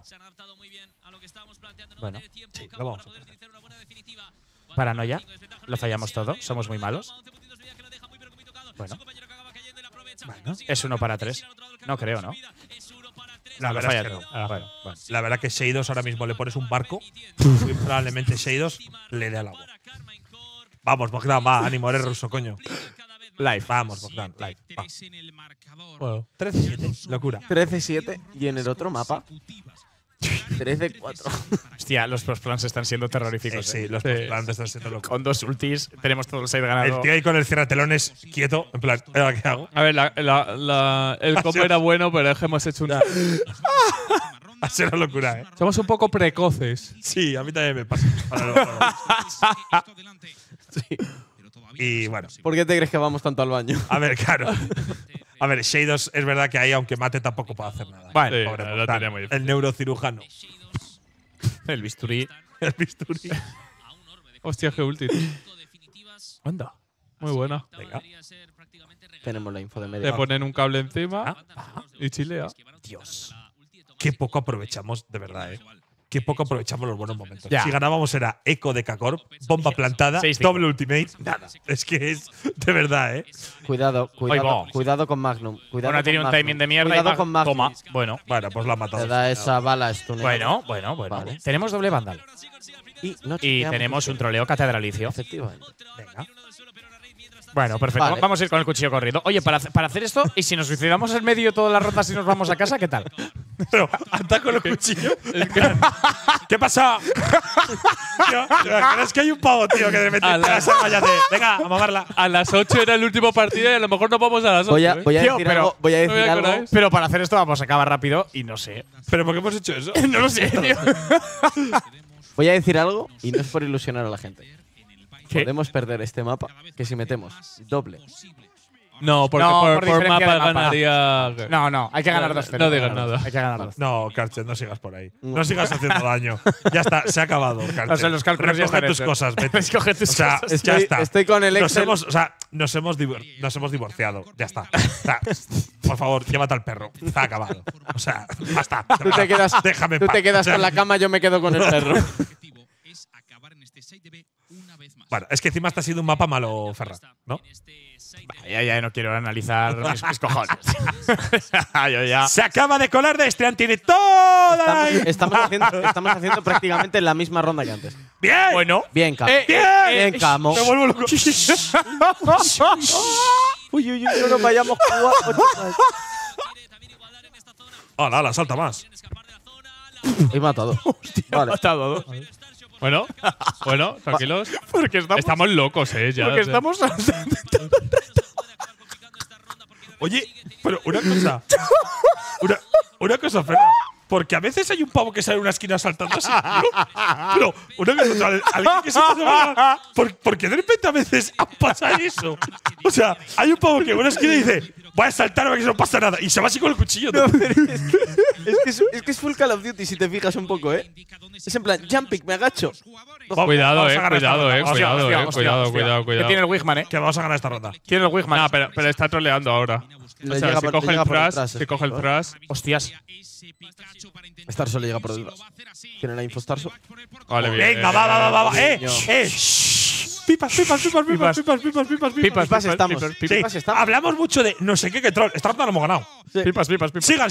Bueno, Sí, lo vamos a hacer. paranoia. Lo fallamos todo. Somos muy malos. Bueno. Es 1 para 3. No creo, ¿no? La Lo verdad falla es que todo. no. Ah, bueno. La verdad que Sheidos ahora mismo le pones un barco y probablemente Sheidos le dé al agua. Vamos, Bogdan, va, ánimo, eres ruso, coño. Live. Vamos, Bogdan, live. Va. Bueno. 13-7, locura. 13-7 y en el otro mapa 13-4. Hostia, los plans están siendo terroríficos. Sí, los Sí. plantes están siendo locos. Con 2 ultis tenemos todo el side El ganado. tío ahí con el cierratelones quieto, en plan, ¿ahora qué hago? A ver, el combo era bueno, pero es que hemos hecho una. Ha sido una locura, ¿eh? Somos un poco precoces. Sí, a mí también me pasa. Y bueno, ¿Por qué te crees que vamos tanto al baño? a ver, claro. A ver, Sheidos es verdad que ahí, aunque mate, tampoco puede hacer nada. Bueno, Sí, Pobre lo Bogdan, tenía muy difícil. el neurocirujano. el bisturí. El bisturí. Hostia, qué ulti. ¿Cuándo? Muy buena. Venga. Tenemos la info de Te medio. ponen un cable encima y chilea. Dios. Qué poco aprovechamos, de verdad, ¿eh? Qué poco aprovechamos los buenos momentos. Ya. Si ganábamos era Eco de Cacor, bomba plantada, 6-5. doble ultimate, nada. Es que es de verdad, ¿eh? Cuidado va. cuidado con Magnum. Cuidado Bueno, con tiene un Magnum. timing de mierda Cuidado y con Magnum. toma. Bueno, Bueno, pues la ha matado. Te da esa bala stuneada. bueno. Vale. Tenemos doble Vandal. Y, no Y chequeamos tenemos el un troleo catedralicio. Efectivamente. Venga. Bueno, perfecto. Vale. Vamos a ir con el cuchillo corriendo. Oye, para hacer esto, y si nos suicidamos en medio de todas las rondas y nos vamos a casa, ¿qué tal? Pero anda con el cuchillo. ¿Qué pasa? Tío, es que hay un pavo, tío, que de repente A la- te vaya de. Venga, a mamarla. A las 8 era el último partido y a lo mejor nos vamos a las 8. Voy a Tío, decir pero- algo. Voy a decir No voy a algo. acordar. Pero para hacer esto vamos a acabar rápido y no sé. ¿Pero por qué hemos hecho eso? No lo sé, tío. Voy a decir algo y no es por ilusionar a la gente. ¿Qué? Podemos perder este mapa que si metemos doble No, porque No, por por diferencia mapa de mapa. ganaría. No, hay que ganar 2-0. No digas nada. Hay que ganar 2-0. No, Karcher, no sigas por ahí. No sigas haciendo daño. Ya está, se ha acabado, Karcher. O sea, los cálculos ya Recoge están tus hechos. cosas, vete. Recoge tus o sea, cosas. ya está. Estoy con el Nos Excel. hemos divorciado. Ya está. O sea, por favor, llévate al perro. Está acabado. O sea, basta. Tú te quedas, Déjame en tú paz. te quedas O sea, con la cama, yo me quedo con el perro. El objetivo es acabar en este side B una vez más. Bueno, es que encima está siendo un mapa malo, Ferran, ¿no? Ya no quiero analizar mis cojones. Yo ya. Se acaba de colar de Estrian, tiene toda. Estamos haciendo prácticamente la misma ronda que antes. ¡Bien! Bueno. Bien, Camo. Bien, Camo. Me vuelvo loco. Uy, no nos vayamos a jugar. ¡Hala, hala, salta más! He matado. Vale. Bueno, tranquilos. Porque Estamos locos, ya. Porque o sea. estamos. Oye, pero una cosa. una cosa, Ferran. Porque a veces hay un pavo que sale en una esquina saltando así. Pero una cosa, alguien que se pasa. Porque de repente a veces pasa eso. O sea, hay un pavo que en una esquina dice: voy a saltar para que no pasa nada. Y se va así con el cuchillo. Es que es full Call of Duty, si te fijas un poco, ¿eh? Es en plan, jumping, me agacho. Cuidado, vamos a ganar esta ronda. cuidado. Que tiene el Wigman, Que vamos a ganar esta ronda. Tiene el Wigman. No, pero está troleando ahora. O Le sea, llega si por- coge le el llega por thrash, detrás, si coge el thrash. Hostias. Star solo llega por detrás. Tiene la info Star. Vale, bien. Venga, va. Niño. Pipas. Pipas estamos. Sí, Pipas estamos. hablamos mucho de no sé qué troll. Esta ronda no hemos ganado. Pipas. Sigan.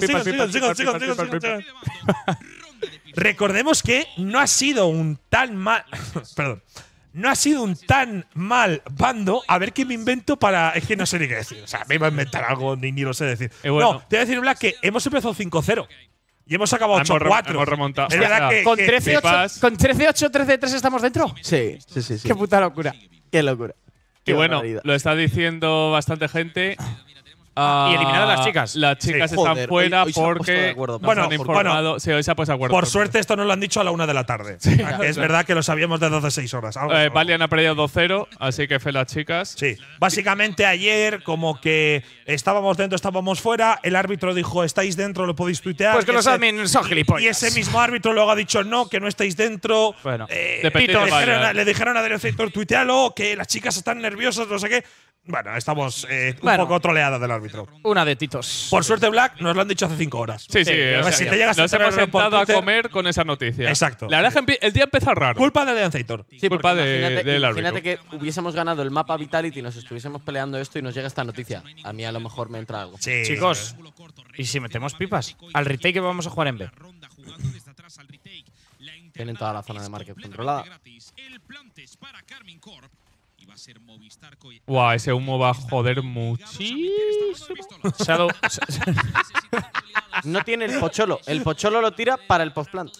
Recordemos que no ha sido un tan mal. Perdón. No ha sido un tan mal bando. A ver qué me invento para. Es que no sé ni qué decir. O sea, me iba a inventar algo, ni lo sé decir. Bueno. No, te voy a decir, Black, que hemos empezado 5-0. Y hemos acabado 8-4. Hemos remontado. Es verdad que. Con que- 13-8, Pipas. con 13-8, 13-3 estamos dentro. Sí. Qué puta locura. Qué locura. Y bueno, barbaridad. lo está diciendo bastante gente. Y eliminado a las chicas. Las chicas Sí. están Joder, fuera hoy se han puesto de porque acuerdo. nos Bueno, han informado. Sí, hoy se ha puesto de acuerdo. Por suerte, esto nos lo han dicho a la 1 de la tarde. Es verdad que lo sabíamos desde hace 6 horas. Algo así. Valian ha perdido 2-0, así que fe las chicas. Sí, básicamente ayer como que estábamos dentro, estábamos fuera, el árbitro dijo estáis dentro, lo podéis tuitear. Pues que y los ese- admin son gilipollas. Y ese mismo árbitro luego ha dicho no, que no estáis dentro. Bueno, depende de Valiant. Le dijeron a Director tuitealo, que las chicas están nerviosas, no sé qué. Bueno, estamos un Bueno. poco troleada del árbitro. una de Titos. Por suerte, Black, nos lo han dicho hace 5 horas. Sí, Sí, o sea, si te llegas a nos hemos enterar por sentado a Twitter- comer con esa noticia. Exacto. La verdad es que el día empezó raro. Culpa de Deanceitor. Sí, culpa porque del imagínate árbitro. que hubiésemos ganado el mapa Vitality y nos estuviésemos peleando esto y nos llega esta noticia. A mí a lo mejor me entra algo. Sí. Chicos, ¿y si metemos pipas? Al retake vamos a jugar en B. Tienen toda la zona de market controlada. Guau, ese humo va a joder muchísimo. Shadow. No tiene el pocholo. El pocholo lo tira para el postplant.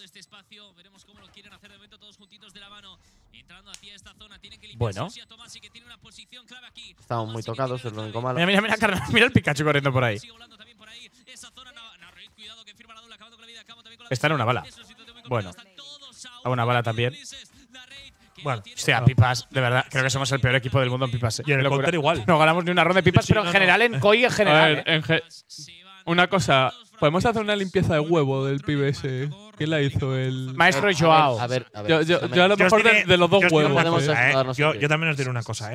Bueno. Estamos muy tocados, es lo único malo. Mira, carnal. Mira el Pikachu corriendo por ahí. Está en una bala. Bueno. A una bala también. Bueno, Hostia, pipas, de verdad, creo que somos el peor equipo del mundo en pipas. Y en el Qué locura. counter igual. No ganamos ni una ronda de pipas, Sí, pero en no, general, en COI en A general. ver, una cosa. ¿Podemos hacer una limpieza de huevo del pibe ese? ¿Quién la hizo? El Maestro Joao. A ver. Yo a lo Yo os mejor diré- de los dos yo os diré huevos. una podemos cosa, hacer- darnos yo, el yo también os diré una cosa,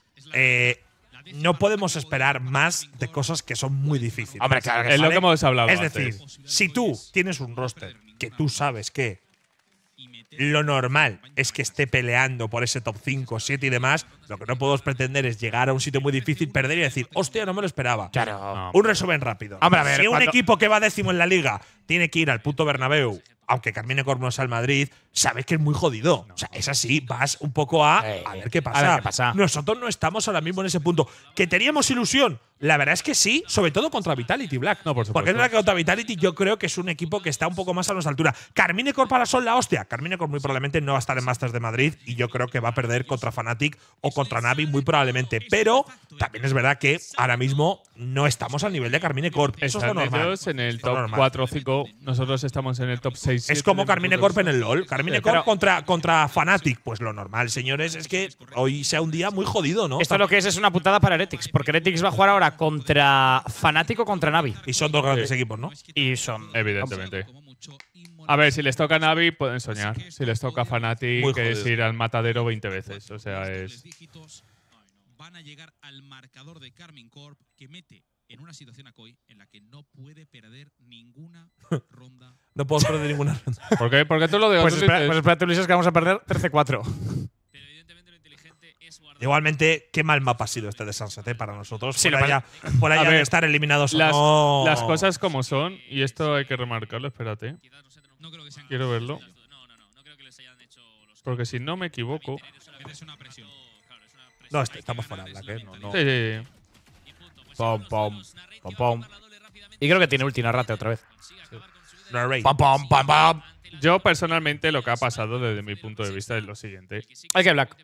no podemos esperar más de cosas que son muy difíciles. Hombre, claro que Es lo ¿vale? que hemos hablado Es antes. decir, si tú tienes un roster que tú sabes que lo normal es que esté peleando por ese top 5, 7 y demás, lo que no podemos pretender es llegar a un sitio muy difícil, perder y decir, hostia, no me lo esperaba. Claro. No. Un resumen rápido. Hombre, a ver, si un cuando- equipo que va décimo en la liga tiene que ir al puto Bernabéu, aunque Carmine Corp no sea el Madrid, sabes que es muy jodido. O sea, es así, vas un poco a ver qué pasa. a ver qué pasa. Nosotros no estamos ahora mismo en ese punto. ¿Que teníamos ilusión? La verdad es que sí, sobre todo contra Vitality, Black. No, por supuesto. Porque es verdad que contra Vitality yo creo que es un equipo que está un poco más a nuestra altura. Carmine Corp para son la hostia. Carmine Corp muy probablemente no va a estar en Masters de Madrid y yo creo que va a perder contra Fnatic o contra Navi muy probablemente. Pero también es verdad que ahora mismo no estamos al nivel de Carmine Corp. Eso es lo Están normal. ellos en el Eso es lo top normal. 4 o 5. Nosotros estamos en el top 6 6. Es como Carmine Corp en el LoL. Carmine Corp contra Fnatic. Pues lo normal, señores, es que hoy sea un día muy jodido, ¿no? Esto lo que es una putada para Heretics, porque Heretics va a jugar ahora contra Fnatic o contra Navi. Y son dos grandes equipos, ¿no? Y son. Evidentemente. A ver, si les toca Navi, pueden soñar. Si les toca Fnatic, Muy que es jodido. ir al matadero 20 veces. O sea, es. Van a llegar al marcador de Carmine Corp, que mete en una situación a Koi en la que no puede perder ninguna ronda. No puedo perder ninguna ronda. ¿Por qué? ¿Por qué tú lo digas? Pues espérate, Ulises, que vamos a perder 13-4. Pero evidentemente lo inteligente es guardar. Igualmente, qué mal mapa ha sido este de Sunset para nosotros. Sí, por allá A ver, de estar eliminados o Las, no. las cosas como son, y esto hay que remarcarlo, espérate. No creo que sean Quiero verlo. No creo que les hayan hecho los. Porque si no me equivoco. Es una presión. No, estamos fuera, Black, ¿eh? No. Sí, sí, sí. Pom, pom, pom, pom. Y creo que tiene ulti Narrate otra vez. No, Rey. Pam, pam, pam, pam. Yo personalmente lo que ha pasado desde mi punto de vista es lo siguiente. Hay que Black.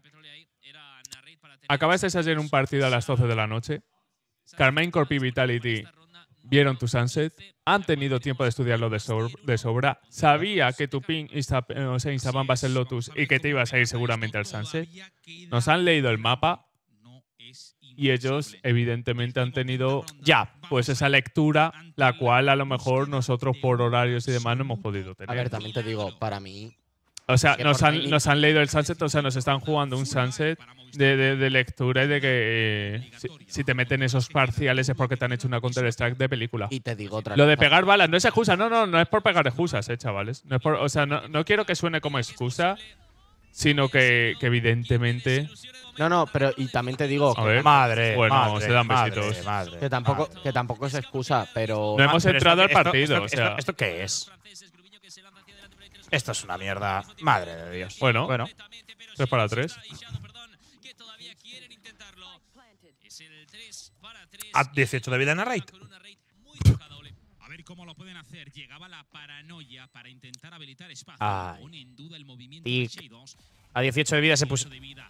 Acabas de salir un partido a las 12 de la noche. Carmine Corp y Vitality vieron tu Sunset. Han tenido tiempo de estudiarlo de sobra. Sabía que tu ping Instaban va a ser Lotus y que te ibas a ir seguramente al Sunset. Nos han leído el mapa y ellos evidentemente han tenido ya pues esa lectura, la cual a lo mejor nosotros por horarios y demás no hemos podido tener. A ver, también te digo, para mí. O sea, que nos por han, timing- nos han leído el Sunset, o sea, nos están jugando un Sunset de lectura y de que si te meten esos parciales es porque te han hecho una Counter-Strike de película. Y te digo otra Lo de cosa. pegar balas no es excusa, no es por pegar excusas, chavales. No es por, o sea, no quiero que suene como excusa, sino que evidentemente. No, pero y también te digo A ver. Madre. Bueno, madre, se dan madre, besitos. madre, que tampoco es excusa, pero. No hemos Pero entrado al esto- partido, esto- o sea. ¿Esto qué es? Esto es una mierda. Madre de Dios. Bueno. Bueno. 3 para 3. A 18 de vida en la raid. A ver cómo lo pueden hacer. Llegaba la paranoia para intentar habilitar espacio. Ay. Pone en duda el movimiento Tic. de Shadows. A 18 de vida se puso. De vida.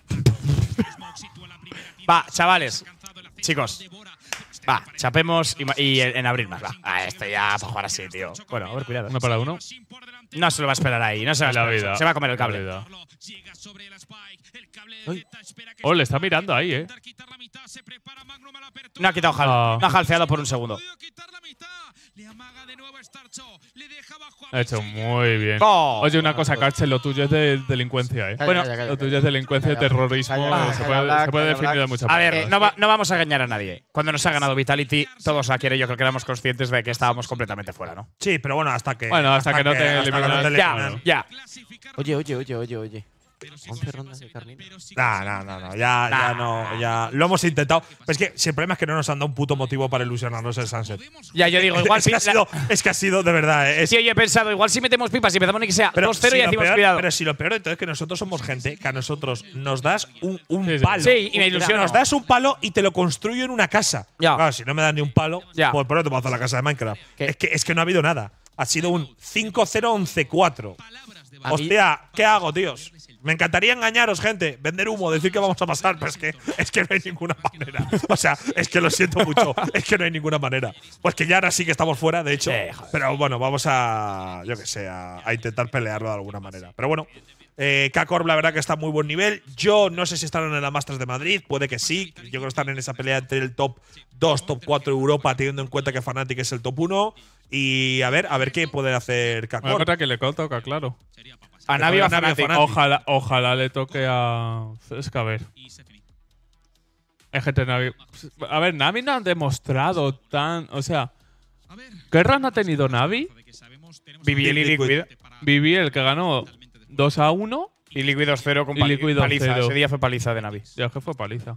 Va, chavales. Chicos. Va, chapemos y en abril más. Va. Esto ya para jugar así, tío. Bueno, a ver, cuidado. 1 para 1. No se lo va a esperar ahí. No se va a La esperar. vida. Se va a comer el La cable. vida. Llega sobre el spike. El cable Ay. detecta, espera que Oh, le está mirando ahí, quitar la mitad, se prepara Magnum a la apertura. No ha quitado Ah. no ha halfeado por un segundo. Podido quitar la mitad. Le amaga de nuevo Starcho. Le deja bajo Ha hecho muy bien. Oh. Oye, una cosa, Carche, lo tuyo es de delincuencia, ¿eh? Calla, Bueno, calla, calla, Lo tuyo calla. es delincuencia, Calla, terrorismo. calla, se calla, puede, Black, se puede calla, definir de Black. muchas A ver, maneras. no vamos a engañar a nadie. Cuando nos ha ganado Vitality, todos la quieren. Yo creo que éramos conscientes de que estábamos completamente fuera, ¿no? Sí, pero bueno, hasta que. Bueno, hasta que no te hasta que eliminan. no te Ya, eliminan. ya. Oye. 11 rondas de Carmine. No. Ya lo hemos intentado. Pero es que si el problema es que no nos han dado un puto motivo para ilusionarnos el Sunset. Ya, yo digo, igual es, sí. que ha sido de verdad. Sí, yo he pensado, igual si metemos pipas y empezamos ni que sea 2-0 si y lo decimos peor- cuidado. Pero si lo peor de todo es que nosotros somos gente que a nosotros nos das un Sí, sí. palo. Sí, y me ilusiono. Nos das un palo y te lo construyo en una casa. Ya. Claro, si no me das ni un palo, Ya. pues por eso te puedo hacer la casa de Minecraft. ¿Qué? Es que no ha habido nada. Ha sido un 5-0-11-4. A mí- Hostia, ¿qué hago, tíos? Me encantaría engañaros, gente, vender humo, decir que vamos a pasar, pero es que no hay ninguna manera. O sea, es que lo siento mucho, es que no hay ninguna manera. Pues que ya ahora sí que estamos fuera, de hecho. Sí, joder. Pero bueno, vamos a, yo que sé, a intentar pelearlo de alguna manera. Pero bueno, K-Corp la verdad que está a muy buen nivel. Yo no sé si estarán en la Masters de Madrid, puede que sí. Yo creo que están en esa pelea entre el top 2, top 4 de Europa, teniendo en cuenta que Fnatic es el top 1. Y a ver qué puede hacer Una K-Corp. cosa que le toca, claro. A Navi o a Navi o Fnatic. Fnatic. Ojalá le toque a. Es que a ver. Es gente Navi. A ver, Navi no han demostrado tan. O sea, ¿qué run ha tenido Navi? BBL y Liquid. Viví el que ganó 2-1. Y Liquid 2-0 con Y Liquid paliza. 2-0. Ese día fue paliza de Navi. Ya es que fue paliza.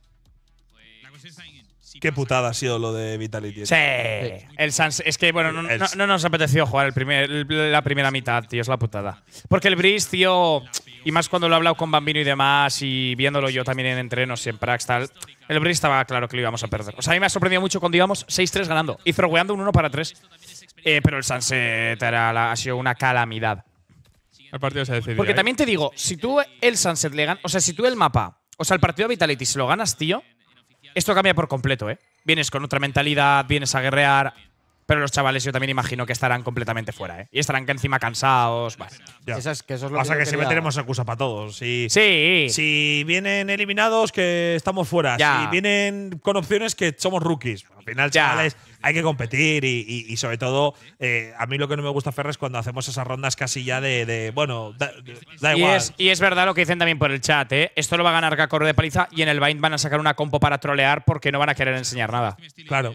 Qué putada ha sido lo de Vitality. Sí. El Sans. Es que, bueno, no nos apeteció jugar la primera mitad, tío. Es la putada. Porque el Breeze, tío. Y más cuando lo he hablado con Bambino y demás. Y viéndolo yo también en entrenos y en Prax, tal. El Breeze estaba claro que lo íbamos a perder. O sea, a mí me ha sorprendido mucho cuando íbamos 6-3 ganando. Y throweando un 1 para 3. Pero el Sunset ha sido una calamidad. El partido se decidió. Porque ahí. también te digo, si tú el Sunset le ganas. O sea, si tú el mapa. O sea, el partido de Vitality, si lo ganas, tío. Esto cambia por completo, ¿eh? Vienes con otra mentalidad, vienes a guerrear. Pero los chavales yo también imagino que estarán completamente fuera, ¿eh? Y estarán que encima cansados. Vale. Ya. Eso es lo Pasa que yo siempre quería- tenemos excusa para todos. Sí. Si vienen eliminados, que estamos fuera. Ya. Si vienen con opciones, que somos rookies. Al final, Ya. chavales, hay que competir y sobre todo, a mí lo que no me gusta, Ferra, es cuando hacemos esas rondas casi ya bueno, da igual. Y es verdad lo que dicen también por el chat, ¿eh? Esto lo va a ganar Gakor de paliza y en el Bind van a sacar una compo para trolear porque no van a querer enseñar nada. Claro.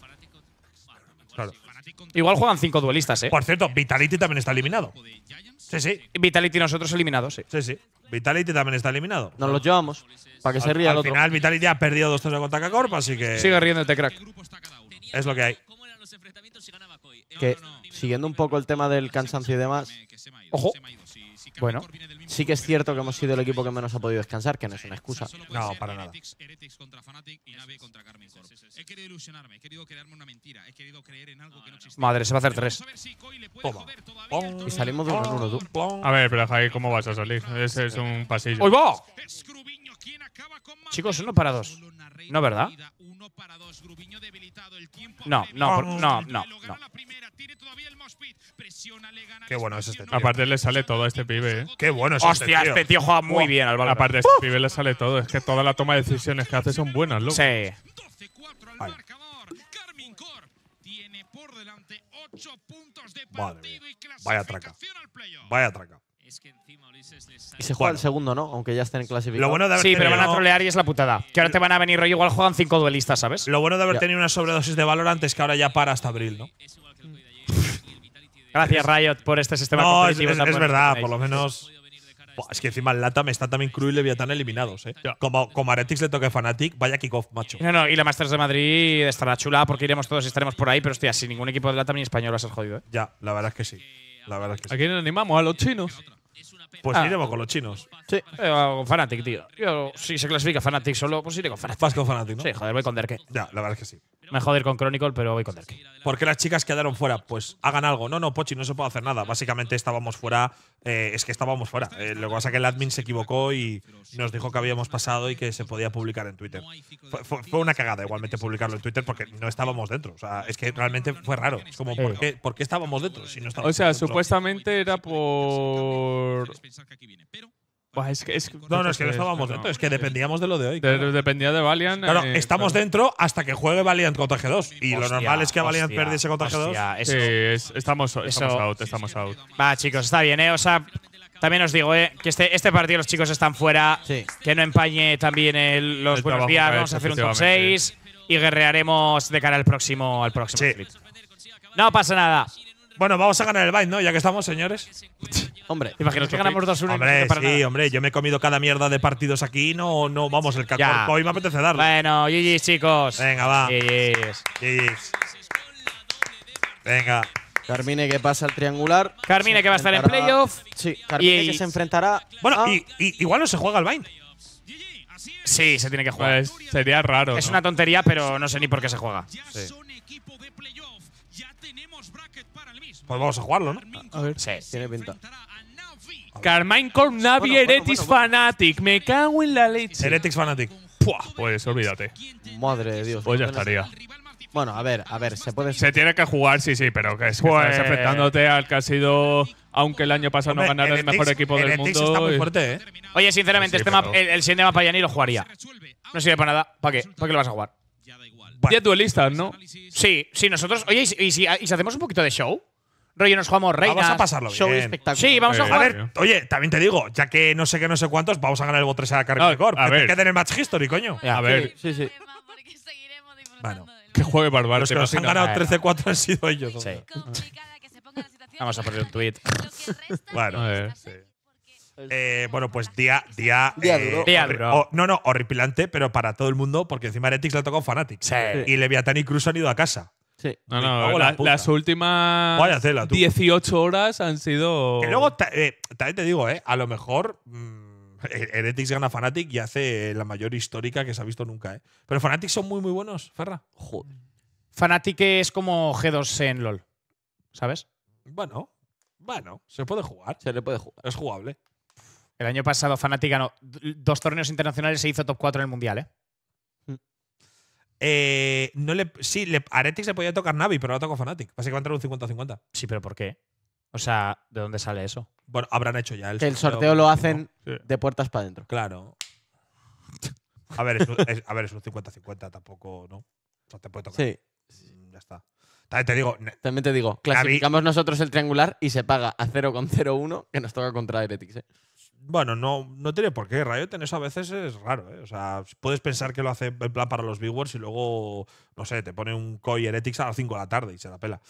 Claro. Igual juegan 5 duelistas, ¿eh? Por cierto, Vitality también está eliminado. Sí, sí. Vitality nosotros eliminados, sí. Sí, sí. Vitality también está eliminado. Nos los llevamos. Para que se ría el Al otro. final, Vitality ha perdido 2-3 contra K-Corp, así que Sigue riéndote, crack. es lo que hay. Que siguiendo un poco el tema del cansancio y demás, Ojo. Bueno. sí que es cierto que hemos sido el equipo que menos ha podido descansar, que no es una excusa. No, para nada. Heretics contra Fnatic y Nave contra Karmine Corp. He querido ilusionarme, he querido crearme una mentira, he querido creer en algo que no existía. Madre, se va a hacer 3. Vamos a ver si Koi le puede Toma. joder todavía. Y salimos de 1 en 1, tú. A ver, pero Javi, ¿cómo vas a salir? Ese es un pasillo. ¡Uy, va! Es Grubiño quien acaba con más. Chicos, 1 para 2. No, ¿verdad? 1 para 2, Grubiño debilitado, el tiempo No, apremia. no. Lo gana la primera, tiene todavía el mouse speed, presiona, le gana Qué bueno es este tío. Aparte le sale todo a este pibe, ¿eh? Qué bueno es Hostia, tío. este tío juega muy bien al Valorant. Aparte a este pibe le sale todo. Es que toda la toma de decisiones que hace son buenas, loco. Sí. 12-4 al Vale. marcador. Karmine Corp tiene por delante 8 puntos de Madre partido mía. y Vaya traca. clasificación al playoff. Vaya traca. Y se juega Bueno. el segundo, ¿no? Aunque ya estén clasificados. Lo bueno de haber Sí, pero van a tenido- trolear y es la putada. Que ahora te van a venir rollo, igual juegan 5 duelistas, ¿sabes? Lo bueno de haber Ya. tenido una sobredosis de Valorant es que ahora ya para hasta abril, ¿no? Gracias, Riot, por este sistema No, es competitivo tan bueno que verdad, tenéis. por lo menos. Buah, es que encima el LATAM está también Crew y Leviatán eliminados, ¿eh? Como a Heretics le toque Fnatic, vaya kickoff, macho. No, y la Masters de Madrid estará chula porque iremos todos y estaremos por ahí, pero hostia, sin ningún equipo de LATAM ni español va a ser jodido, ¿eh? Ya, la verdad es que sí. La verdad es que ¿A sí. quién animamos? ¿A los chinos? Pues Ah. iremos con los chinos. Sí. Con Fnatic, tío. Yo, si se clasifica Fnatic solo, pues iré con Fnatic. Vas con Fnatic, ¿no? Sí, joder, voy con Derke. Ya, la verdad es que sí. Me joder con Chronicle, pero voy con Derke. ¿Por qué las chicas quedaron fuera? Pues hagan algo. No, Pochi, no se puede hacer nada. Básicamente estábamos fuera. Es que estábamos fuera. Lo que pasa es que el admin se equivocó y nos dijo que habíamos pasado y que se podía publicar en Twitter. Fue una cagada igualmente publicarlo en Twitter porque no estábamos dentro. O sea, es que realmente fue raro. Es como, ¿por qué estábamos dentro si no estábamos O sea, dentro? supuestamente era por. Buah, es que No, es que no estábamos dentro. Es que dependíamos de lo de hoy. claro. Dependía de Valiant. Claro, estamos dentro hasta que juegue Valiant contra G2. Y lo Hostia, normal es que Valiant hostia, perdiese contra G2. hostia, eso. Sí, estamos out, estamos out. Va, chicos, está bien, ¿eh? O sea, también os digo, ¿eh? Que este partido los chicos están fuera. Sí. Que no empañe también los El buenos trabajo días. que ha Vamos a hecho, hacer un top efectivamente. 6 y guerrearemos de cara al próximo Sí. split. No pasa nada. Bueno, vamos a ganar el Bind, ¿no? Ya que estamos, señores. Hombre, ¿Te imaginas que ganamos 2-1 y no Hombre, sirve para sí, nada? hombre. Yo me he comido cada mierda de partidos aquí. No, vamos, el Ya. K-Corp hoy me apetece darle. Bueno, GG's, chicos. Venga, va. GG's. GG's. Venga. Carmine que pasa al triangular. Carmine que va a estar en Se enfrentará- playoff. Sí, Carmine Y- que se enfrentará. Bueno, a- y igual no se juega el Bind. Sí, se tiene que jugar. Pues sería raro. Es ¿no? una tontería, pero no sé ni por qué se juega. Ya son equipo de playoff. Ya tenemos bracket para el mismo. Pues vamos a jugarlo, ¿no? A ver. Sí. Tiene pinta. Enfrentará a Navi. Carmine Corp, Navi, Bueno, Heretics, Fnatic. Me cago en la leche. Heretics Fnatic. Pues olvídate. Madre de Dios. Pues ya estaría. Bueno, a ver, se puede. Se tiene que jugar, sí, pero que es que Pues- estás enfrentándote al que ha sido, aunque el año pasado no Hombre, ganara el mejor Heretics- equipo del Heretics mundo. está muy y- fuerte, ¿eh? Oye, sinceramente, Sí, este pero- map, el siguiente mapa ya ni lo jugaría. No sirve para nada. ¿Para qué? ¿Para qué lo vas a jugar? Ya da igual. Bueno. 10 duelistas, ¿no? Sí, nosotros. Oye, ¿y si hacemos un poquito de show? Rollo, nos jugamos reinas. Vamos a pasarlo Show y bien. espectáculo. Sí, vamos a A A jugar. ver, oye, también te digo, ya que no sé qué, no sé cuántos, vamos a ganar el BO3 a Carmine No, Corp. a Que ver. te quede en el match history, coño. Ya. A ver, Sí, sí. Porque seguiremos disfrutando Bueno, del que juegue Barbarte. Los que nos han imagina. ganado 13-4 han sido ellos. Sí. complicada que se ponga la situación. Vamos a poner un tweet. Lo que resta Bueno, a ver, es sí. Bueno, pues día Día duro. Día duro. no, horripilante, pero para todo el mundo, porque encima Heretics le ha tocado Fnatic. Sí. Y Leviathan y Cruz han ido a casa. Sí. No, Me cago no, en la puta. las últimas Vaya tela, tú. 18 horas han sido. Que luego, también te digo, a lo mejor Heretics gana Fnatic y hace la mayor histórica que se ha visto nunca, Pero Fnatic son muy, muy buenos, Ferra. Joder. Fnatic es como G2 en LoL. ¿Sabes? Bueno, se puede jugar. Se le puede jugar. Es jugable. El año pasado Fnatic ganó 2 torneos internacionales e hizo top 4 en el mundial, ¿eh? a Heretics le podía tocar Navi, pero no tocó Fnatic. Básicamente era un 50-50. Sí, pero ¿por qué? O sea, ¿de dónde sale eso? Bueno, habrán hecho ya Que el sorteo lo hacen Sí. de puertas para adentro. Claro. A ver, es un 50-50, tampoco, ¿no? O sea, te puede tocar. Sí. Ya está. También te digo, También te digo, clasificamos nosotros el triangular y se paga a 0,01 que nos toca contra Heretics. bueno, no tiene por qué. Riot en eso a veces es raro, ¿eh? O sea, puedes pensar que lo hace en plan para los viewers y luego, no sé, te pone un COI Heretics a las 5 de la tarde y se la pela.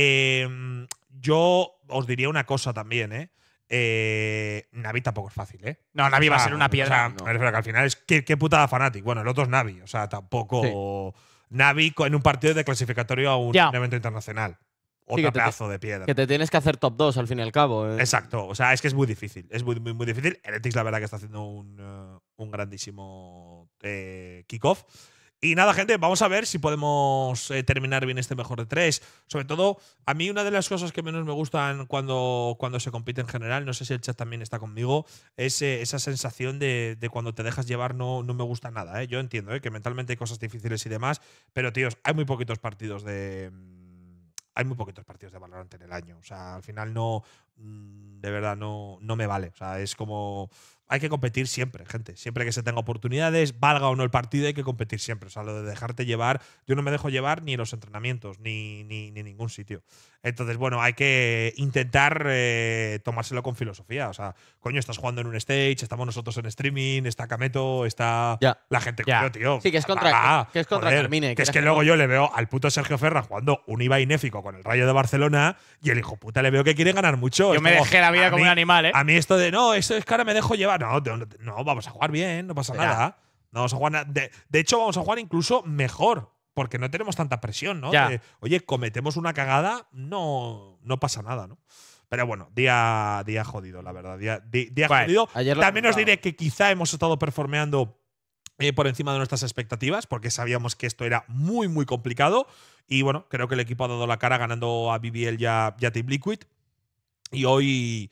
Yo os diría una cosa también, ¿eh? Navi tampoco es fácil, ¿eh? No, Navi va a ser una O piedra. sea, me refiero que al final es qué putada Fnatic. Bueno, el otro es Navi. O sea, tampoco. Navi en un partido de clasificatorio a un Ya. evento internacional. Sí, Otro que te- pedazo de piedra. Que te tienes que hacer top 2 al fin y al cabo. Exacto. O sea, es que es muy difícil. Es muy difícil. Heretics, la verdad, que está haciendo un grandísimo kickoff. Y nada, gente, vamos a ver si podemos terminar bien este mejor de 3. Sobre todo, a mí una de las cosas que menos me gustan cuando se compite en general, no sé si el chat también está conmigo, es esa sensación de cuando te dejas llevar no me gusta nada. Yo entiendo que mentalmente hay cosas difíciles y demás, pero tíos, hay muy poquitos partidos de Valorant en el año. O sea, al final de verdad no me vale. O sea, es como… Hay que competir siempre, gente. Siempre que se tenga oportunidades, valga o no el partido, hay que competir siempre. O sea, lo de dejarte llevar, yo no me dejo llevar ni en los entrenamientos, ni en ningún sitio. Entonces, bueno, hay que intentar tomárselo con filosofía. O sea, coño, estás jugando en un stage, estamos nosotros en streaming, está Kameto, está Ya. la gente, Ya. coño, tío. Sí, que es contra- que es contra joder, Carmine, Que es quieras que que luego no. yo le veo al puto Sergio Ferra jugando un Ibai Néfico con el Rayo de Barcelona y el hijo puta le veo que quiere ganar mucho. Yo Es me como, dejé la vida a como mí- un animal, ¿eh? A mí esto de no, eso es que ahora me dejo llevar. No, vamos a jugar bien, no pasa Ya. nada. No vamos a jugar de hecho, vamos a jugar incluso mejor, porque no tenemos tanta presión, ¿no? Ya. Oye, cometemos una cagada, no pasa nada, ¿no? Pero bueno, día jodido, la verdad. Día Guay. jodido. Ayer lo También os comentaba. diré que quizá hemos estado performeando por encima de nuestras expectativas, porque sabíamos que esto era muy complicado. Y bueno, creo que el equipo ha dado la cara ganando a BBL ya Team Liquid. Y hoy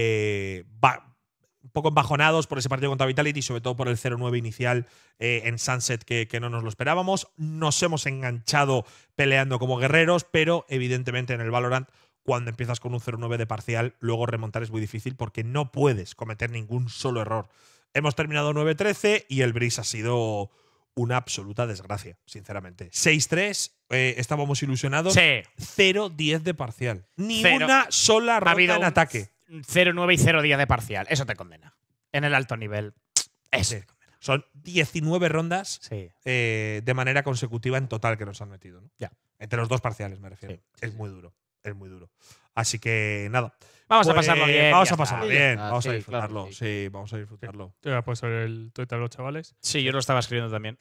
un poco embajonados por ese partido contra Vitality, sobre todo por el 0-9 inicial en Sunset, que no nos lo esperábamos. Nos hemos enganchado peleando como guerreros, pero evidentemente en el Valorant, cuando empiezas con un 0-9 de parcial, luego remontar es muy difícil porque no puedes cometer ningún solo error. Hemos terminado 9-13 y el Breeze ha sido una absoluta desgracia, sinceramente. 6-3, estábamos ilusionados. Sí. 0-10 de parcial. Ni Cero. una sola Ha ronda habido en ataque. 0-9 y 0-10 de parcial. Eso te condena. En el alto nivel. Eso Sí. te condena. Son 19 rondas Sí. de manera consecutiva en total que nos han metido, ¿no? Ya. Entre los dos parciales, me refiero. Sí. Es muy duro. Es muy duro. Así que nada. Vamos a Pues, pasarlo bien. Vamos ya a pasarlo está. bien. Ah, Vamos a sí, disfrutarlo. claro que Sí, vamos a disfrutarlo. Yo voy a poner el Twitter a los chavales. Sí, yo lo estaba escribiendo también.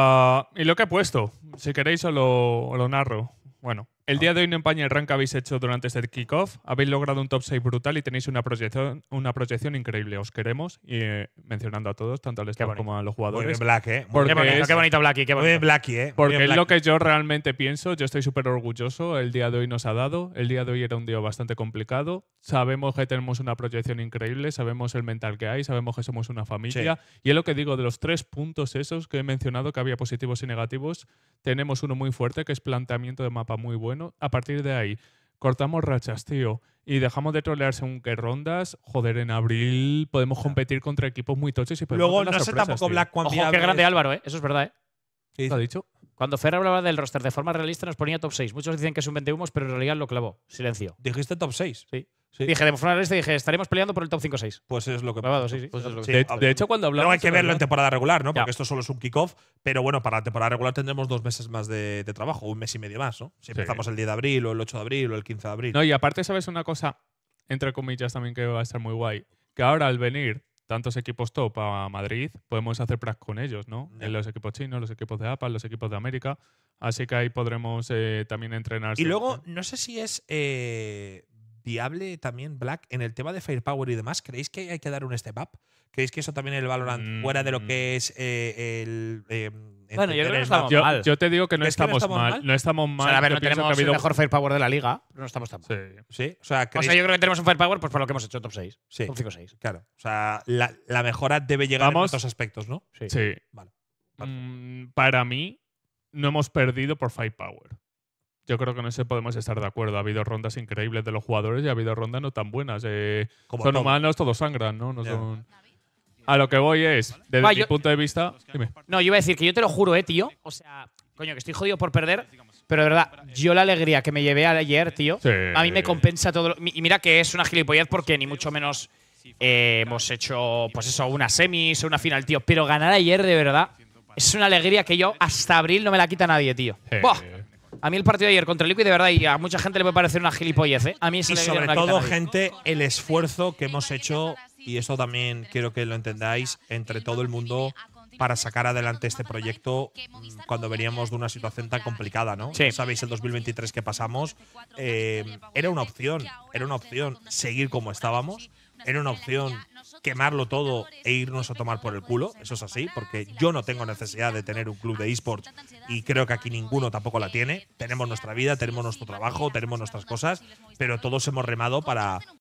Y lo que he puesto, si queréis os lo narro. Bueno, el día de hoy en España el rank habéis hecho durante este kickoff. Habéis logrado un top 6 brutal y tenéis una proyección increíble. Os queremos y mencionando a todos, tanto al staff bonito. como a los Muy bien, jugadores. Black, ¿eh? Muy Porque bien, Qué bonito, Blacky. Qué Muy bien, bonito. Blacky, ¿eh? Muy Porque bien, es lo Blacky. que yo realmente pienso. Yo estoy súper orgulloso. El día de hoy nos ha dado. El día de hoy era un día bastante complicado. Sabemos que tenemos una proyección increíble. Sabemos el mental que hay. Sabemos que somos una familia. Y es lo que digo de los 3 puntos esos que he mencionado, que había positivos y negativos. Tenemos uno muy fuerte, que es planteamiento de mapa muy bueno. A partir de ahí, cortamos rachas, tío. Y dejamos de trolear según qué rondas. Joder, en abril podemos competir contra equipos muy tochos y podemos Luego, hacer no las sé sorpresas, tampoco, tío. Black, cuando Ojo, qué grande Álvaro, ¿eh? Eso es verdad, ¿eh? ¿Qué ha dicho? Cuando Fer hablaba del roster de forma realista nos ponía top 6. Muchos dicen que es un vendehumos, pero en realidad lo clavó. Silencio. Dijiste top 6. Sí. Sí. Dije, de forma realista, dije, estaremos peleando por el top 5-6. Pues es lo que Clavado, sí, sí. Pues es lo que- Sí, De hecho, cuando hablamos. Luego hay que de verlo en verdad- temporada regular, ¿no? Ya. Porque esto solo es un kickoff. Pero bueno, para la temporada regular tendremos 2 meses más de trabajo, un mes y medio más, ¿no? Si empezamos el 10 de abril o el 8 de abril o el 15 de abril. No, y aparte, ¿sabes una cosa? Entre comillas también que va a estar muy guay. Que ahora al venir tantos equipos top a Madrid, podemos hacer prac con ellos, ¿no? Ya. En los equipos chinos, los equipos de APA, los equipos de América. Así que ahí podremos también entrenar. Y luego, no sé si es viable también, Black, en el tema de Firepower y demás. ¿Creéis que hay que dar un step up? ¿Creéis que eso también en el Valorant, fuera de lo que es el. Bueno, yo creo que no el estamos map- mal. Yo te digo que no ¿Crees que no estamos estamos mal. mal? No estamos O mal. sea, a ver, Yo no pienso que ha tenemos el habido- mejor firepower de la liga, pero no estamos tan mal. Sí. Sí, o sea, O ¿creéis? sea, yo creo que tenemos un firepower pues por lo que hemos hecho, top 6. Sí. Top 5-6. Claro. O sea, la mejora debe llegar Vamos. en otros aspectos, ¿no? Sí. Sí. Vale. Perfecto. Para mí, no hemos perdido por firepower. Yo creo que en eso podemos estar de acuerdo. Ha habido rondas increíbles de los jugadores y ha habido rondas no tan buenas. Como Son todo. humanos, todos sangran, ¿no? Ya. Son… A lo que voy es, desde Va, mi yo- punto de vista… Dime. No, yo iba a decir que yo te lo juro, tío. O sea, coño, que estoy jodido por perder. Pero de verdad, yo la alegría que me llevé ayer, tío, Sí. a mí me compensa todo. Y mira que es una gilipollez porque ni mucho menos hemos hecho, pues eso, una semis o una final, tío. Pero ganar ayer, de verdad, es una alegría que yo hasta abril no me la quita nadie, tío. Buah. A mí el partido de ayer contra el Liquid, de verdad, y a mucha gente le puede parecer una gilipollez, ¿eh? A mí esa Y alegría sobre no me la quita todo, nadie. gente, el esfuerzo que hemos hecho, y esto también quiero que lo entendáis, entre todo el mundo para sacar adelante este proyecto cuando veníamos de una situación tan complicada, ¿no? Sí. Sabéis, el 2023 que pasamos, era una opción seguir como estábamos, era una opción quemarlo todo e irnos a tomar por el culo, eso es así, porque yo no tengo necesidad de tener un club de eSports y creo que aquí ninguno tampoco la tiene. Tenemos nuestra vida, tenemos nuestro trabajo, tenemos nuestras cosas, pero todos hemos remado para